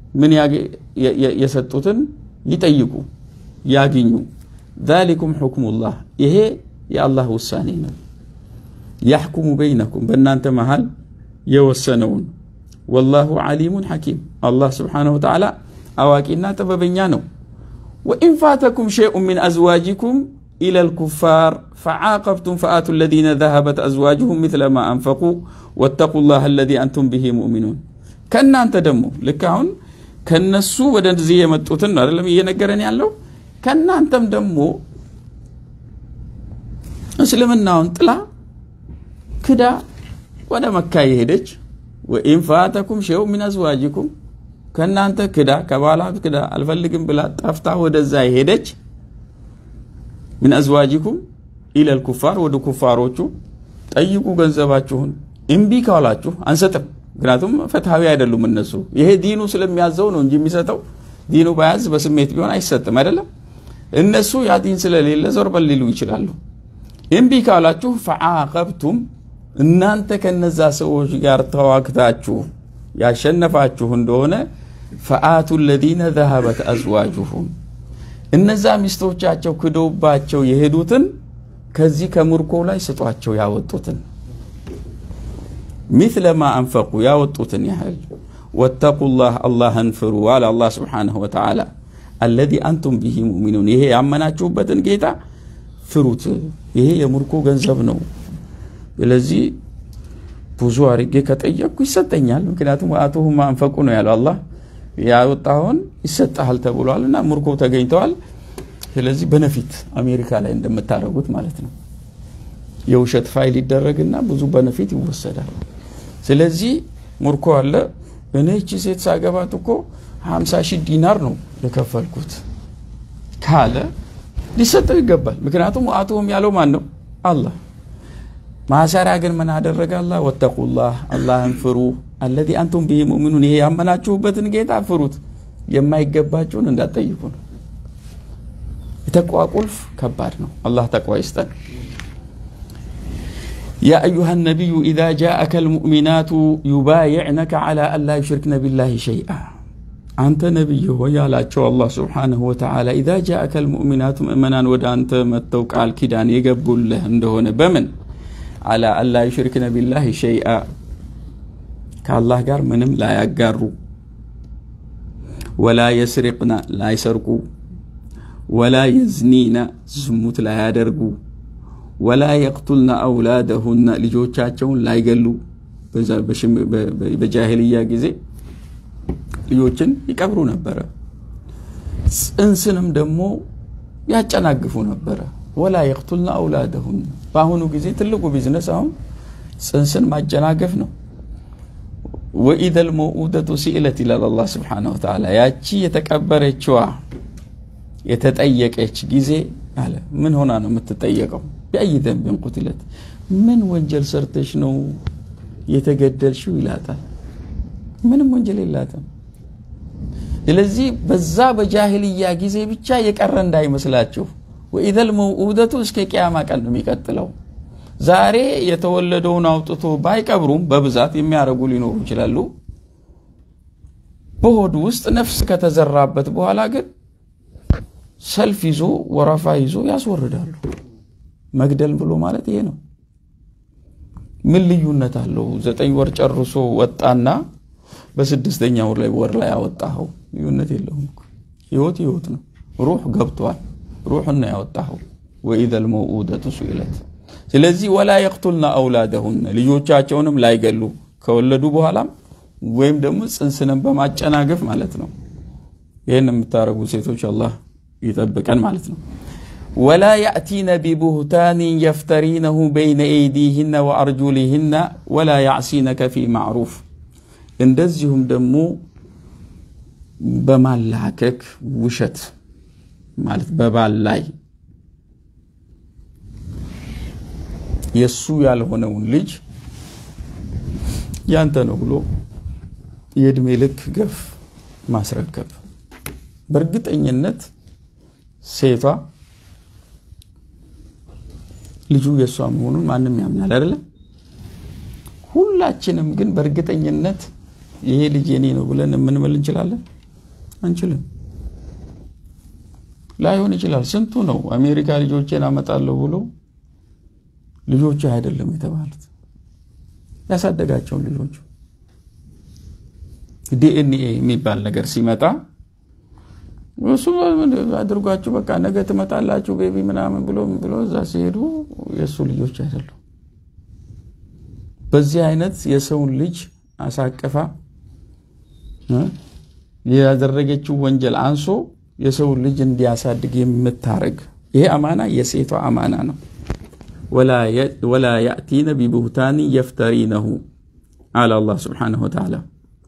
ምን የሰጡትን ይጠይቁ ያግኙ ذلكم حكم الله ይሄ የአላህ ውሳኔ ነው يحكم بينكم በእናንተ መሃል የወሰነውን والله عليم حكيم الله سبحانه وتعالى አዋቂና ጥበበኛ ነው وإن فاتكم شيء من أزواجكم إلى الكفار فعاقبتم فآتوا الذين ذهبت أزواجهم مثل ما أنفقوا واتقوا الله الذي أنتم به مؤمنون كنا أنت دمو لكهون كنسو ودنزي يمتوتن አይደለም እየነገረን ያለው كنا أنتم دمو እስልምናውን ጥላ ክዳ ወደ መካ ይሄደች وإن فاتكم شيء من أزواجكم كنا أنت كدا كبالات كدا الفلقم بلا طفتا ወደዛ ይሄደች من أزواجكم إلى الكفار ودو كفاروቹ ጠይቁ ገንዘባችሁን እምቢ ካላችሁ አንሰጥም ምክንያቱም ፈትሃዊ አይደሉም እነሱ ይሄ ዲኑ ስለሚያዘው ነው እንጂ የሚሰጠው ዲኑ ባያዝ በስሜት ቢሆን አይሰጥም አይደለም እነሱ ያ ዲን ስለሌለ ዞርበል ሊሉ ይችላሉ እምቢ ካላችሁ فعاقبتم እናንተ ከነዛ ሰዎች ጋር ተዋክታችሁ ያሸነፋችሁ እንደሆነ فآتوا الذين ذهبت أزواجهم እነዛ ሚስቶቻቸው ክዶባቸው የሄዱትን ከዚህ ከምርኮ ላይ ስጧቸው ያወጡትን مثل ما أنفقوا ያወጡትን ያህል واتقوا الله الله انفروا على الله سبحانه وتعالى الذي أنتم به مؤمنون ይሄ ያመናችሁበትን ጌታ ፍሩት ይሄ የምርኮ ገንዘብ ነው ስለዚህ ብዙ አርጌ ከጠየቅኩ ይሰጠኛል ምክንያቱም አቱሁማ አንፈቁ ነው ያለው አላህ ያወጣውን ይሰጣል ተብሏልና ምርኮ ተገኝተዋል ስለዚህ በነፊት አሜሪካ ላይ እንደምታረጉት ማለት ነው የውሸት ፋይል ይደረግና ብዙ በነፊት ይወሰዳል ስለዚህ ምርኮ አለ እኔ እቺ ሴት ሳገባት እኮ ሃምሳ ሺህ ዲናር ነው ለከፈልኩት ካለ ሊሰጠው ይገባል ምክንያቱም አቱሁም ያለው ማን ነው አላህ ማሰራ ግን ምን አደረገ አላህ ወተቁላህ አላህን ፍሩ الذي أنتم به مؤمنون ይሄ ያመናችሁበትን ጌታ ፍሩት የማይገባችሁን እንዳትጠይቁ ነው ተቅዋ ቁልፍ ከባድ ነው አላህ ተቅዋ ይስጠን يا أيها النبي إذا جاءك المؤمنات يبايعنك على أن لا يشركن بالله شيئا أنت نبي ويالاچو الله سبحانه وتعالى إذا جاءك المؤمنات مؤمنا ودانت متوق على الكدان يقبلله እንደሆነ በምን على أن لا يشركن بالله شيئا كالله قال منهم لا يقاروا ولا يسرقنا لا يسرقوا ولا يزنينا زموت لا يدرقوا ولا يقتلنا أولادهن لجوچاچون لا يقلوا بجاهلية ጊዜ ልጆችን ይቀብሩ ነበር እንስንም ደግሞ ያጨናግፉ ነበር ولا يقتلنا أولادهن ባሁኑ ጊዜ ትልቁ ቢዝነስ አሁን ጽንስን ማጨናገፍ ነው وإذا الموءودة سئلت إلى الله سبحانه وتعالى ያቺ የተቀበረችዋ የተጠየቀች ጊዜ አለ ምን ሆና ነው የምትጠየቀው بأي ذنب قتلت من ወንጀል ሰርተሽ ነው የተገደልሽው ይላታል ምንም ወንጀል የላትም ስለዚህ በዛ በጃሂልያ ጊዜ ብቻ የቀረ እንዳይመስላችሁ وإذا الموءودة እስከ ቂያማ ቀን ነው የሚቀጥለው ዛሬ የተወለደውን አውጥቶ ባይቀብሩም በብዛት የሚያረጉ ሊኖሩ ይችላሉ በሆድ ውስጥ ነፍስ ከተዘራበት በኋላ ግን ሰልፍ ይዞ ወራፋ ይዞ ያስወርዳሉ መግደል ብሎ ማለት ይሄ ነው ምን ልዩነት አለው ዘጠኝ ወር ጨርሶ ወጣና በስድስተኛው ወር ላይ ወር ላይ ያወጣው ልዩነት የለውም ህይወት ህይወት ነው ሩህ ገብቷል ሩህና ያወጣው وإذا الموءودة سئلت ስለዚህ ولا يقتلنا أولادهن ልጆቻቸውንም ላይገሉ ከወለዱ በኋላም ወይም ደግሞ ጽንስንም በማጨናገፍ ማለት ነው ይሄን የምታረጉ ሴቶች አላህ ይጠብቀን ማለት ነው ولا يأتين ببهتان يفترينه بين أيديهن وأرجلهن ولا يعصينك في معروف እንደዚሁም ደግሞ በማላከክ ውሸት ማለት በባል ላይ የሱ ያልሆነውን ልጅ ያንተ ነው ብሎ የእድሜ ልክ ገፍ ማስረከብ በርግጠኝነት ሴቷ ልጁ የሷ መሆኑን ማንንም ያምናል አይደል ሁላችንም ግን በርግጠኝነት ይሄ ልጅ የኔ ነው ብለን ምን ማለት እንችላለን አንችልም ላይሆን ይችላል ስንቱ ነው አሜሪካ ልጆቼን አመጣለሁ ብሎ ልጆች አይደለም የተባሉት ያሳደጋቸው ልጆች ዲኤንኤ የሚባል ነገር ሲመጣ እሱ አድርጓቸው በቃ ነገ ትመጣላችሁ ቤቢ ምናምን ብሎ ብሎ እዛ ሲሄዱ የሱ ልጆች አይደሉም በዚህ አይነት የሰውን ልጅ አሳቀፋ ያደረገችው ወንጀል አንሶ የሰው ልጅ እንዲያሳድግ የምታረግ ይሄ አማና የሴቷ አማና ነው ولا ولا ياتين ببهتان يفترينه على الله سبحانه وتعالى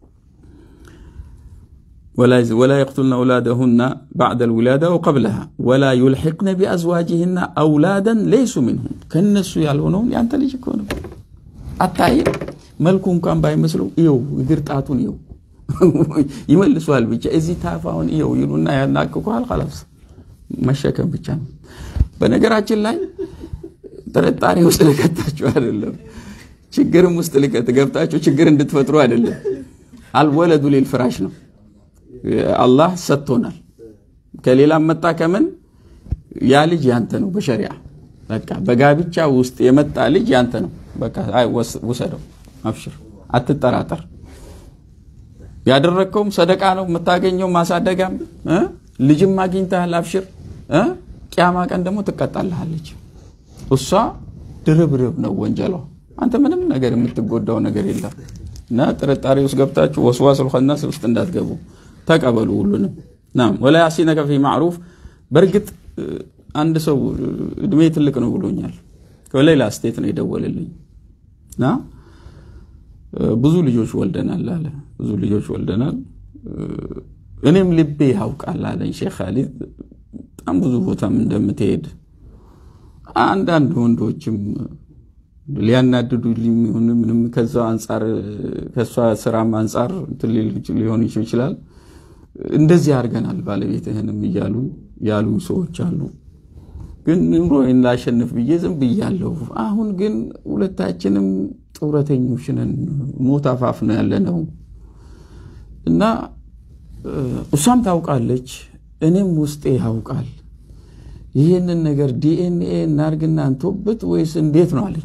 ولا ولا يقتلن اولادهن بعد الولاده وقبلها ولا يلحقن بازواجهن اولادا ليسوا منهم كنسو ያልሆነው ያንተ ልጅ እኮ ነው አታይ መልኩን እንኳን ባይመስሉ ይው ይግርጣቱን ይው ይመልሷል ብቻ እዚህ ታፋውን ይው ይሉና ያናቅቁሃል خلاص መሸከም ብቻ ነው በነገራችን ላይ ተረጣሪ ውስጥ ለከታችሁ አይደለም ችግርም ውስጥ ለከተገብታችሁ ችግር እንድትፈጥሩ አይደለም አልወለዱ ለልፍራሽ ነው አላህ ሰጥቶናል ከሌላ መጣ ከመን ያ ልጅ ያንተ ነው በሸሪዓ በቃ በጋብቻ ውስጥ የመጣ ልጅ ያንተ ነው በቃ አይ ወሰደው አብሽር አትጠራጠር ያደረከውም ሰደቃ ነው መታገኘው ማሳደጋም እ ልጅም ማግኝተሃል አብሽር እ ቂያማ ቀን ደግሞ ትቀጣለሃለች እሷ ድርብርብ ነው ወንጀሏ አንተ ምንም ነገር የምትጎዳው ነገር የለም እና ጥርጣሬ ውስጥ ገብታችሁ ወስዋስል ኸናስ ውስጥ እንዳትገቡ ተቀበሉ ሁሉንም ናም ወላ ያሲነከ في معروف በርግጥ አንድ ሰው እድሜ ትልቅ ነው ብሎኛል ከሌላ ስቴት ነው የደወለልኝ ና ብዙ ልጆች ወልደናል አለ ብዙ ልጆች ወልደናል እኔም ልቤ ያውቃል አለኝ ሼክ ኻሊድ በጣም ብዙ ቦታም እንደምትሄድ አንዳንድ ወንዶችም ሊያናድዱልኝ ምንም ከዛ አንፃር ከሷ ስራም አንፃር ትልል ሊሆን ይችላል እንደዚህ አርገናል ባለቤትህንም ይያሉ ያሉ ሰዎች አሉ ግን ኑሮዬን ላሸንፍ ብዬ ዝም ብያለሁ አሁን ግን ሁለታችንም ጡረተኞች ነን ሞት አፋፍ ነው ያለነው እና እሷም ታውቃለች እኔም ውስጤ ያውቃል ይሄንን ነገር ዲኤንኤ እናርግና አንተውበት ወይስ እንዴት ነው አለኝ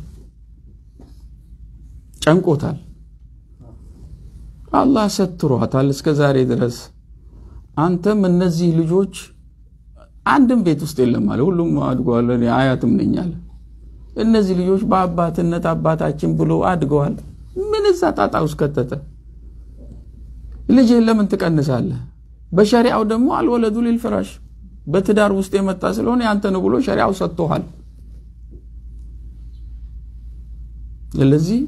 ጨንቆታል አላህ ሰጥቷታል እስከ ዛሬ ድረስ አንተም እነዚህ ልጆች አንድም ቤት ውስጥ የለም ማለት ሁሉም አድጓል አያትም ነኛል እነዚህ ልጆች በአባትነት አባታችን ብሎ አድገዋል ምን እዛ ጣጣ ውስጥ ከተተ ልጅ ለምን ትቀንሳለህ በሸሪዓው ደግሞ አልወለዱ ለልፍራሽ በትዳር ውስጥ የመጣ ስለሆነ ያንተ ነው ብሎ ሸሪዓው ሰጥቷል ስለዚህ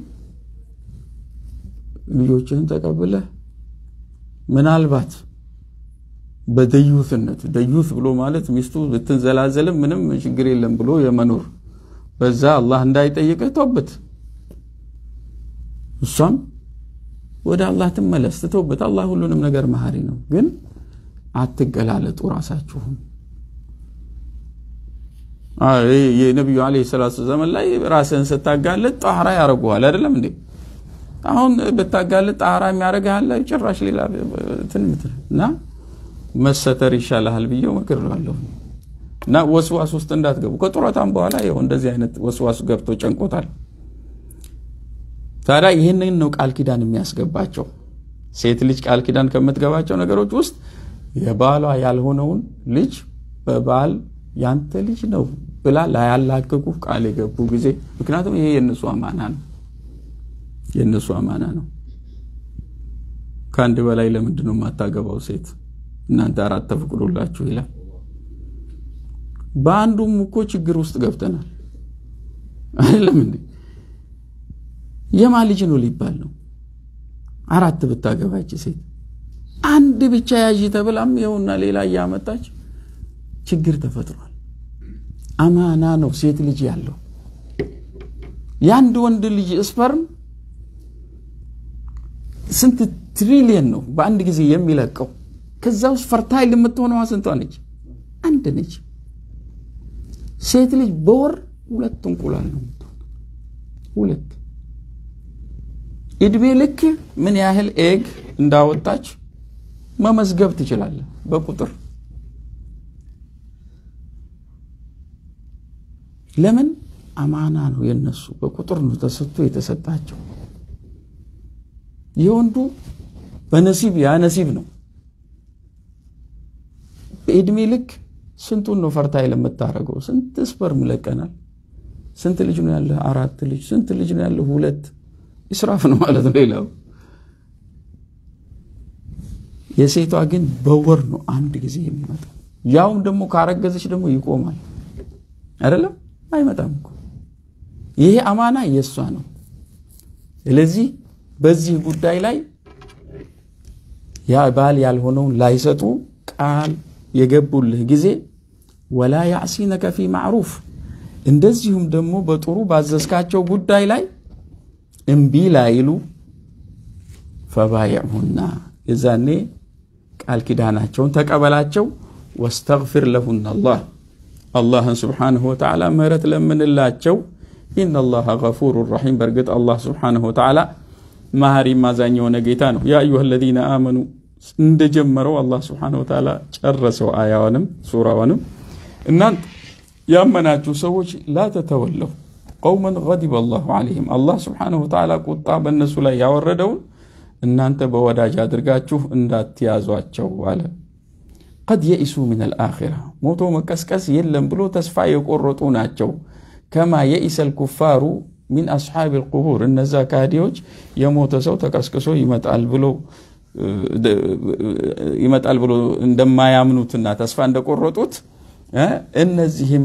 ልጆችን ተቀበለ ምናልባት በደዩትነት ደዩት ብሎ ማለት ሚስቱ ብትንዘላዘልም ምንም ችግር የለም ብሎ የመኖር በዛ አላህ እንዳይጠይቀ ተውበት እሷም ወደ አላህ ተመለስ ተውበት አላህ ሁሉንም ነገር መሐሪ ነው ግን አትገላለጡ ራሳችሁ አይ የነብዩ አለይሂ ሰላቱ ዘመን ላይ ራስን ስታጋለጥ ጣህራ ያረጋዋል አይደለም እንዴ አሁን በታጋለጥ ጣህራ የሚያረጋል ጭራሽ ሌላ ትንምትና መሰተር ይሻላል ብዬው መከረዋለሁ እና ወስዋስ ውስጥ እንዳትገቡ ከጡረታም በኋላ ይሄው እንደዚህ አይነት ወስዋስ ገብቶ ጨንቆታል ታዲያ ይሄንን ነው ቃል ኪዳን የሚያስገባቸው ሴት ልጅ ቃል ኪዳን ከምትገባቸው ነገሮች ውስጥ የባሏ ያልሆነውን ልጅ በባል ያንተ ልጅ ነው ብላ ላያላቀቁ ቃል የገቡ ጊዜ ምክንያቱም ይሄ የነሱ አማና ነው የነሱ አማና ነው ካንድ በላይ ለምንድን ነው ማታገባው ሴት እናንተ አራት ተፈቅዶላችሁ ይላል ባንዱም እኮ ችግር ውስጥ ገብተናል አይደለም እንዴ የማን ልጅ ነው ሊባል ነው አራት ብታገባች ሴት አንድ ብቻ ያጂ ተብላም ይሁንና ሌላ ያመጣች ችግር ተፈጥሯል አማና ነው ሴት ልጅ ያለው ያንድ ወንድ ልጅ ስፐርም ስንት ትሪሊየን ነው በአንድ ጊዜ የሚለቀው ከዛው ፈርታይል የምትሆነው ስንቷ ነች አንድ ነች ሴት ልጅ በወር ሁለት እንቁላል ነው ሁለት እድሜ ልክ ምን ያህል ኤግ እንዳወጣች መመዝገብ ትችላለህ በቁጥር ለምን አማና ነው የነሱ በቁጥር ነው ተሰጥቶ የተሰጣቸው የወንዱ በነሲብ ያ ነሲብ ነው በእድሜ ልክ ስንቱን ነው ፈርታይል የምታረገው ስንት ስፐርም ለቀናል ስንት ልጅ ነው ያለ አራት ልጅ ስንት ልጅ ነው ያለ ሁለት ኢስራፍ ነው ማለት ነው ሌላው የሴቷ ግን በወር ነው አንድ ጊዜ የሚመጣው ያው ደግሞ ካረገዘች ደግሞ ይቆማል አይደለም አይመጣም እኮ ይሄ አማና የሷ ነው ስለዚህ በዚህ ጉዳይ ላይ ያ ባል ያልሆነው ላይሰጡ ቃል የገቡልህ ጊዜ ولا يعصينك في معروف እንደዚሁም ደግሞ በጥሩ ባዘዝካቸው ጉዳይ ላይ እምቢ ላይሉ فبايعهن እዛኔ ቃል ኪዳናቸውን ተቀበላቸው واستغفر لهن الله الله سبحانه وتعالى ምህረት ለምንላቸው ان الله غفور رحيم برغت الله سبحانه وتعالى ማህሪ ማዛኝ የሆነ ጌታ ነው ያ ايها الذين امنوا እንደጀመረው الله سبحانه وتعالى ጨረሰው አያውንም ሱራውንም እናንተ ያመናችሁ ሰዎች لا تتولوا قوما غضب الله عليهم الله سبحانه وتعالى ቁጣ በእነሱ ላይ ያወረደው እናንተ በወዳጅ አድርጋችሁ እንዳትያዟቸው አለ قد يئسوا من الاخره ሞቶ መቀስቀስ የለም ብሎ ተስፋ የቆረጡ ናቸው كما يئس الكفار من اصحاب القبور እነዛ ካዲዎች የሞተ ሰው ተቀስቅሶ ይመጣል ብሎ ይመጣል ብሎ እንደማያምኑትና ተስፋ እንደቆረጡት እነዚህም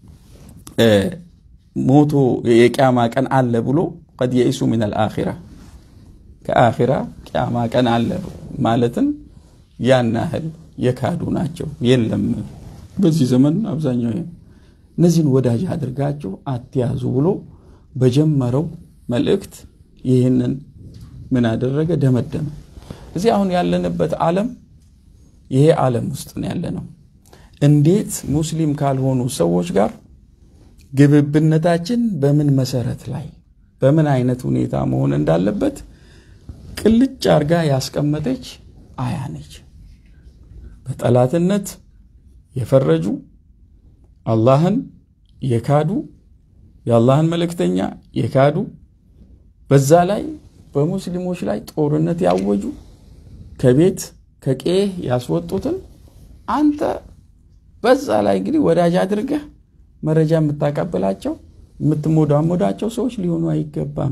ሞቶ የቂያማ ቀን አለ ብሎ قد يئسوا من الاخره كاخره ቂያማ ቀን አለ ማለትም ያናህል የካዱ ናቸው የለም በዚህ ዘመን አብዛኛው እነዚህን ወዳጅ አድርጋችሁ አትያዙ ብሎ በጀመረው መልእክት ይሄንን ምን አደረገ ደመደመ እዚህ አሁን ያለንበት ዓለም ይሄ ዓለም ውስጥ ነው ያለነው እንዴት ሙስሊም ካልሆኑ ሰዎች ጋር ግብብነታችን በምን መሰረት ላይ በምን አይነት ሁኔታ መሆን እንዳለበት ቅልጭ አርጋ ያስቀመጠች አያ ነች በጠላትነት የፈረጁ አላህን የካዱ የአላህን መልእክተኛ የካዱ በዛ ላይ በሙስሊሞች ላይ ጦርነት ያወጁ ከቤት ከቄህ ያስወጡትን አንተ በዛ ላይ እንግዲህ ወዳጅ አድርገህ መረጃ የምታቀበላቸው የምትሞዳሞዳቸው ሰዎች ሊሆኑ አይገባም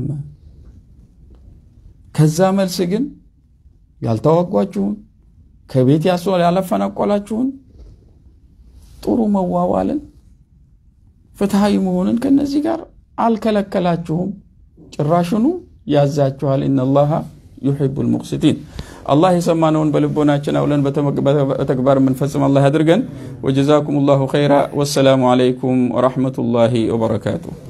ከዛ መልስ ግን ያልተዋጓችሁን ከቤት ያስወል ያለፈናቆላችሁን ጥሩ መዋዋልን ፍትሃዊ መሆንን ከነዚህ ጋር አልከለከላችሁም ጭራሽኑ ያዛችኋል ኢነላህ يحب المقسطين الله يسمعون بلبوناچن አውለን በተግባር መንፈጽም الله ያድርገን وجزاكم الله خيرا والسلام عليكم ورحمة الله وبركاته